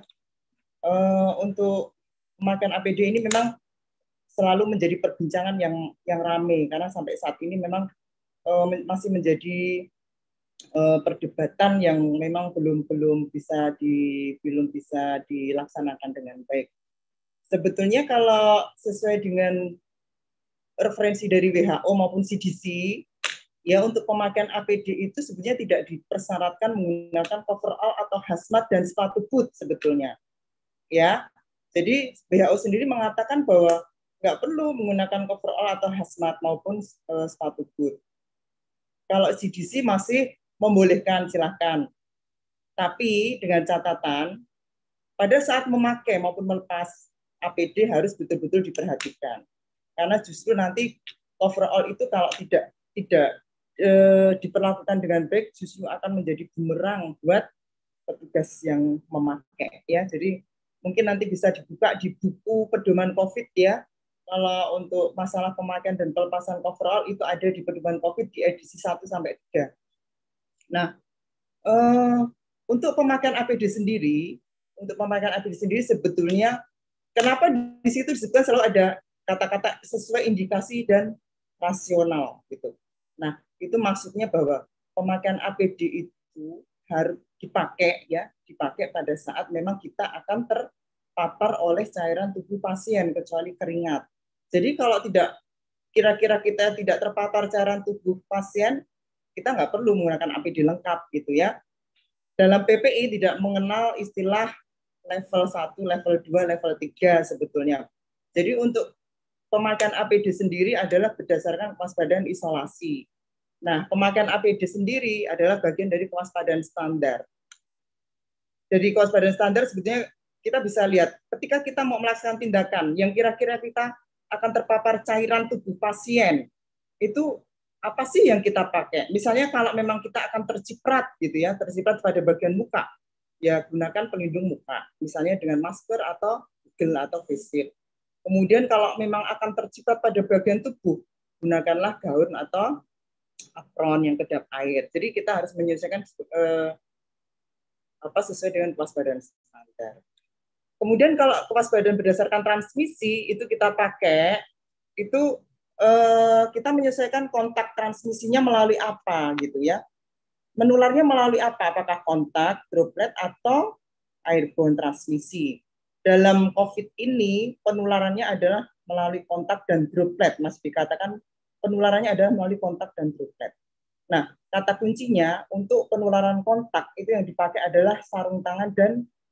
Untuk pemakaian APD ini memang selalu menjadi perbincangan yang ramai, karena sampai saat ini memang masih menjadi perdebatan yang memang belum bisa dilaksanakan dengan baik. Sebetulnya kalau sesuai dengan referensi dari WHO maupun CDC, ya, untuk pemakaian APD itu sebetulnya tidak dipersyaratkan menggunakan coverall atau hazmat dan sepatu boot sebetulnya, ya. Jadi WHO sendiri mengatakan bahwa nggak perlu menggunakan coverall atau hazmat maupun sepatu boot. Kalau CDC masih membolehkan, silahkan. Tapi dengan catatan, pada saat memakai maupun melepas APD harus betul-betul diperhatikan. Karena justru nanti coverall itu kalau tidak diperlakukan dengan baik, justru akan menjadi bumerang buat petugas yang memakai, ya. Jadi mungkin nanti bisa dibuka di buku pedoman COVID, ya. Kalau untuk masalah pemakaian dan pelepasan coverall itu ada di pedoman COVID di edisi 1 sampai 3. Nah, untuk pemakaian APD sendiri, sebetulnya kenapa di situ disebutkan selalu ada kata-kata sesuai indikasi dan rasional, gitu. Nah, itu maksudnya bahwa pemakaian APD itu harus dipakai pada saat memang kita akan terpapar oleh cairan tubuh pasien, kecuali keringat. Jadi kalau kira-kira kita tidak terpapar cairan tubuh pasien, kita nggak perlu menggunakan APD lengkap, gitu, ya. Dalam PPI tidak mengenal istilah level 1, level 2, level 3 sebetulnya. Jadi untuk pemakaian APD sendiri adalah berdasarkan kewaspadaan isolasi. Nah, pemakaian APD sendiri adalah bagian dari kewaspadaan standar. Jadi kewaspadaan standar sebetulnya kita bisa lihat ketika kita mau melaksanakan tindakan yang kira-kira kita akan terpapar cairan tubuh pasien, itu apa sih yang kita pakai? Misalnya kalau memang kita akan terciprat, gitu, ya, terciprat pada bagian muka, ya gunakan pelindung muka, misalnya dengan masker atau gel atau face shield. Kemudian kalau memang akan terciprat pada bagian tubuh, gunakanlah gaun atau apron yang kedap air. Jadi kita harus menyesuaikan sesuai dengan kewaspadaan standar. Kemudian kalau kewaspadaan berdasarkan transmisi itu kita pakai, itu kita menyesuaikan kontak transmisinya melalui apa, gitu, ya. Menularnya melalui apa? Apakah kontak, droplet, atau airborne transmisi. Dalam COVID ini penularannya adalah melalui kontak dan droplet. Mas dikatakan penularannya adalah melalui kontak dan droplet. Nah, kata kuncinya untuk penularan kontak itu yang dipakai adalah sarung tangan dan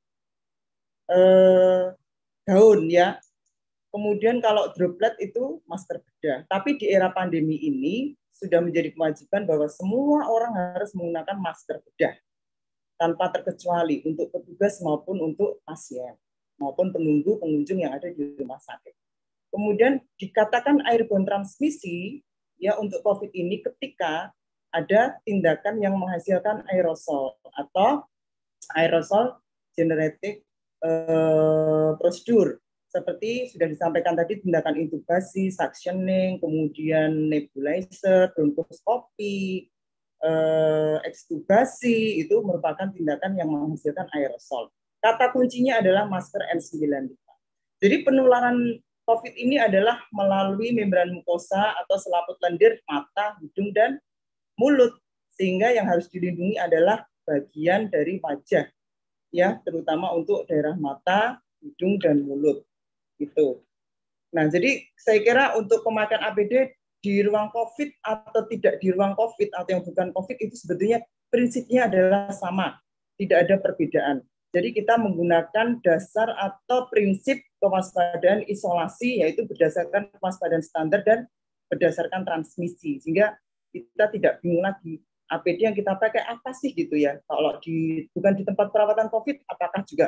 gaun ya. Kemudian kalau droplet itu masker bedah. Tapi di era pandemi ini sudah menjadi kewajiban bahwa semua orang harus menggunakan masker bedah tanpa terkecuali untuk petugas maupun untuk pasien maupun pengunjung yang ada di rumah sakit. Kemudian dikatakan airborne transmisi ya untuk COVID ini ketika ada tindakan yang menghasilkan aerosol atau aerosol generated prosedur seperti sudah disampaikan tadi tindakan intubasi, suctioning, kemudian nebulizer, bronkoskopi, ekstubasi itu merupakan tindakan yang menghasilkan aerosol. Kata kuncinya adalah masker N95. Jadi penularan COVID ini adalah melalui membran mukosa atau selaput lendir, mata, hidung, dan mulut. Sehingga yang harus dilindungi adalah bagian dari wajah, ya, terutama untuk daerah mata, hidung, dan mulut. Gitu. Nah, jadi saya kira untuk pemakaian APD di ruang COVID atau tidak di ruang COVID atau yang bukan COVID itu sebetulnya prinsipnya adalah sama, tidak ada perbedaan. Jadi kita menggunakan dasar atau prinsip kewaspadaan isolasi, yaitu berdasarkan kewaspadaan standar dan berdasarkan transmisi, sehingga kita tidak bingung lagi APD yang kita pakai apa sih gitu ya. Kalau bukan di tempat perawatan COVID, apakah juga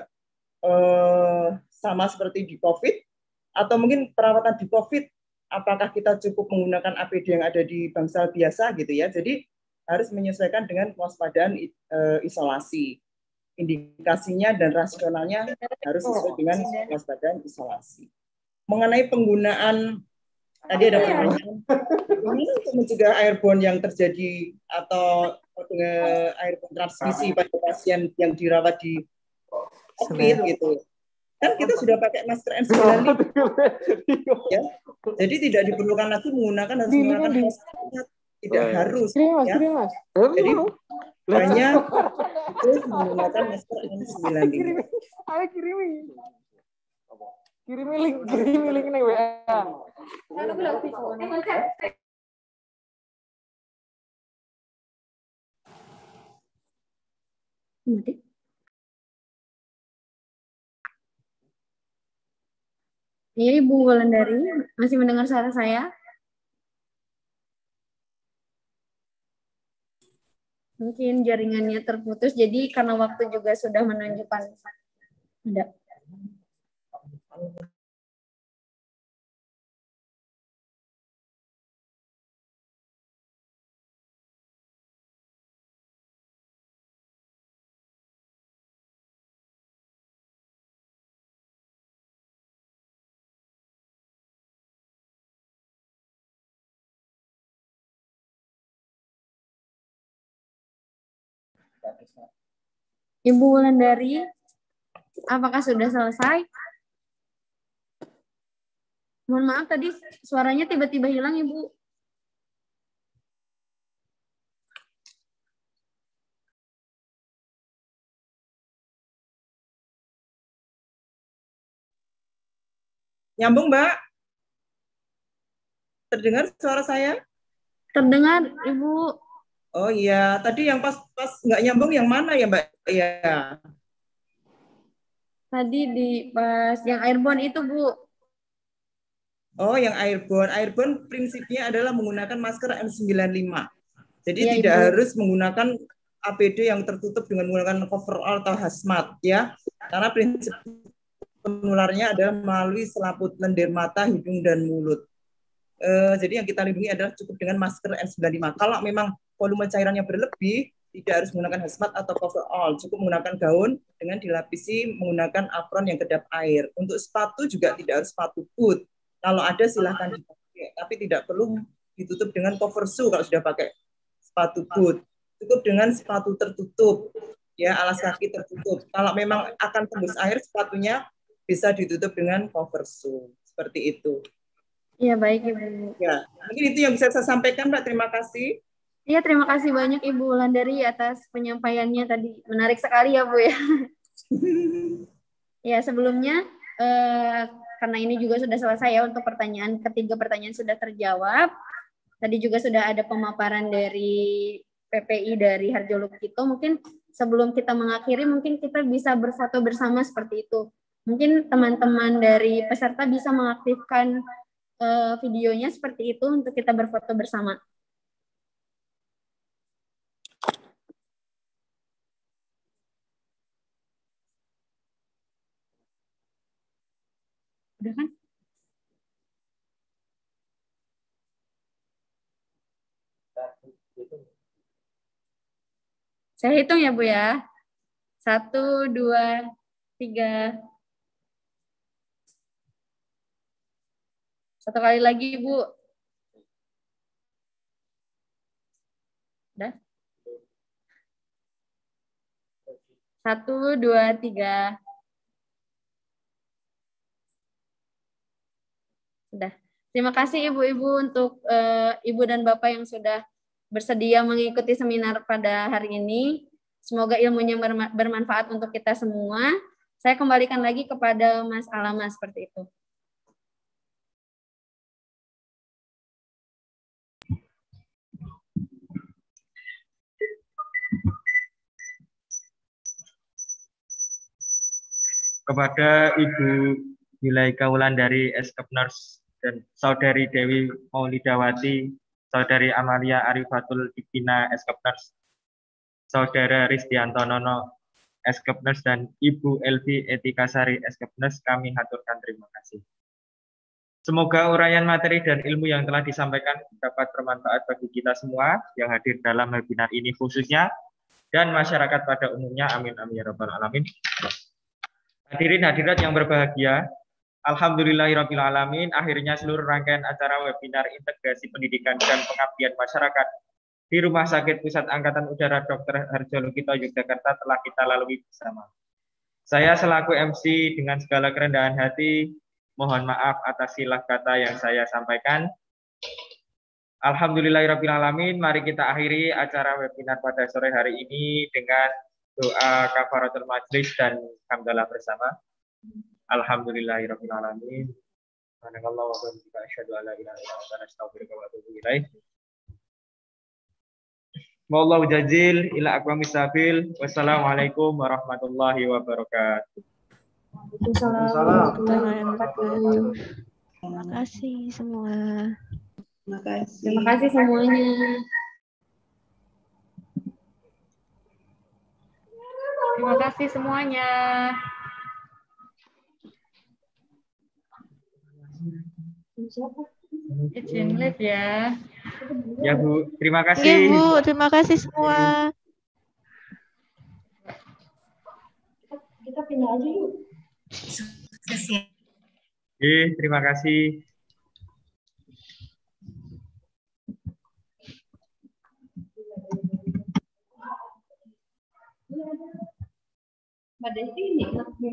sama seperti di COVID, atau mungkin perawatan di COVID, apakah kita cukup menggunakan APD yang ada di bangsal biasa gitu ya. Jadi harus menyesuaikan dengan kewaspadaan isolasi. Indikasinya dan rasionalnya harus sesuai dengan kewaspadaan isolasi. Mengenai penggunaan, tadi ada pertanyaan, untuk mencegah airborne yang terjadi atau airborne transmisi pada pasien yang dirawat di COVID gitu. Kan kita sudah pakai masker N95. Ya. Jadi tidak diperlukan lagi harus menggunakan masker. Tidak harus. Ya. Jadi hanya itu menggunakan masker N95. Ayo kirimi link nih WA. Iya, Ibu Wulandari, masih mendengar suara saya? Mungkin jaringannya terputus, jadi karena waktu juga sudah menunjukkan. Ada. Ibu Wulandari, apakah sudah selesai? Mohon maaf, tadi suaranya tiba-tiba hilang, Ibu. Nyambung, Mbak? Terdengar suara saya? Terdengar, Ibu. Oh iya, tadi yang pas nggak nyambung yang mana ya, Mbak? Iya. Tadi di pas yang airborne itu, Bu. Oh, yang airborne. Airborne prinsipnya adalah menggunakan masker N95. Jadi ya, tidak Ibu. harus menggunakan APD yang tertutup dengan menggunakan coverall atau hazmat, ya. Karena prinsip penularnya adalah melalui selaput lendir mata, hidung, dan mulut. Jadi yang kita lindungi adalah cukup dengan masker N95. Kalau memang volume cairannya berlebih, tidak harus menggunakan hazmat atau coverall, cukup menggunakan gaun dengan dilapisi menggunakan apron yang kedap air. Untuk sepatu juga tidak harus sepatu boot. Kalau ada silahkan dipakai, tapi tidak perlu ditutup dengan cover shoe kalau sudah pakai sepatu boot. Cukup dengan sepatu tertutup, ya, alas kaki tertutup. Kalau memang akan tembus air, sepatunya bisa ditutup dengan cover shoe. Seperti itu. Iya, baik, Ibu. Ya, mungkin itu yang bisa saya sampaikan, Mbak. Terima kasih. Iya, terima kasih banyak Ibu Wulandari atas penyampaiannya tadi. Menarik sekali ya, Bu ya. Ya, sebelumnya karena ini juga sudah selesai ya untuk pertanyaan ketiga, pertanyaan sudah terjawab. Tadi juga sudah ada pemaparan dari PPI dari Harjo Lukito. Mungkin sebelum kita mengakhiri, mungkin kita bisa berfoto bersama seperti itu. Mungkin teman-teman dari peserta bisa mengaktifkan videonya seperti itu untuk kita berfoto bersama. Udah kan? Saya hitung ya, Bu ya. 1, 2, 3. Satu kali lagi, Bu. Udah? 1, 2, 3. Sudah. Terima kasih Ibu-Ibu untuk Ibu dan Bapak yang sudah bersedia mengikuti seminar pada hari ini. Semoga ilmunya bermanfaat untuk kita semua. Saya kembalikan lagi kepada Mas Alama seperti itu. Kepada Ibu Wilaika Wulandari Eskepners dan Saudari Dewi Maulidawati, Saudari Amalia Arifatul Dipina Eskepners, Saudara Ristianto Nono Eskepners, dan Ibu Elvi Etikasari Eskepners, kami haturkan terima kasih. Semoga uraian materi dan ilmu yang telah disampaikan dapat bermanfaat bagi kita semua yang hadir dalam webinar ini khususnya, dan masyarakat pada umumnya. Amin amin ya rabbal alamin. Hadirin hadirat yang berbahagia, alhamdulillahirabbil alamin, akhirnya seluruh rangkaian acara webinar integrasi pendidikan dan pengabdian masyarakat di Rumah Sakit Pusat Angkatan Udara Dr. Harjo Lukito Yogyakarta telah kita lalui bersama. Saya selaku MC dengan segala kerendahan hati mohon maaf atas silap kata yang saya sampaikan. Alhamdulillahirabbil alamin, mari kita akhiri acara webinar pada sore hari ini dengan doa kafaratul majlis dan hamdalah bersama. Alhamdulillahirabbil alamin. Subhanallah wa bihamdihi asyhadu an la ilaha illa anta astaghfiruka wa atubu ilaik. Wallahu jazil ila aqwamis sabil. Wassalamualaikum warahmatullahi wabarakatuh. Waalaikumsalam. Terima kasih semua. Terima kasih semuanya. Terima kasih semuanya. Izin live ya. Ya Bu, terima kasih. Ya Bu, terima kasih semua. Kita pindah aja yuk. Terima kasih. Mbak Desi ini,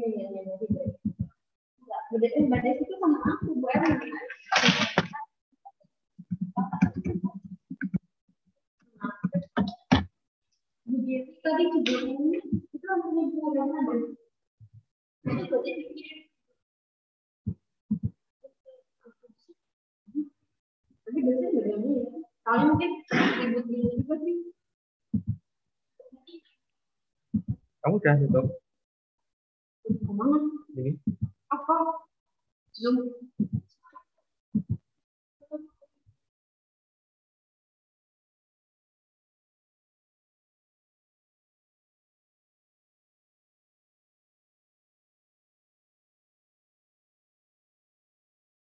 Mbak Desi itu sama aku, Bu Erna. Begitu tadi kejadiannya, itu langsung juga ada. Tapi biasanya nggak ada ya. Soalnya mungkin ribut juga sih. Kamu udah tutup? Kemana? Ini. Apa? Zoom.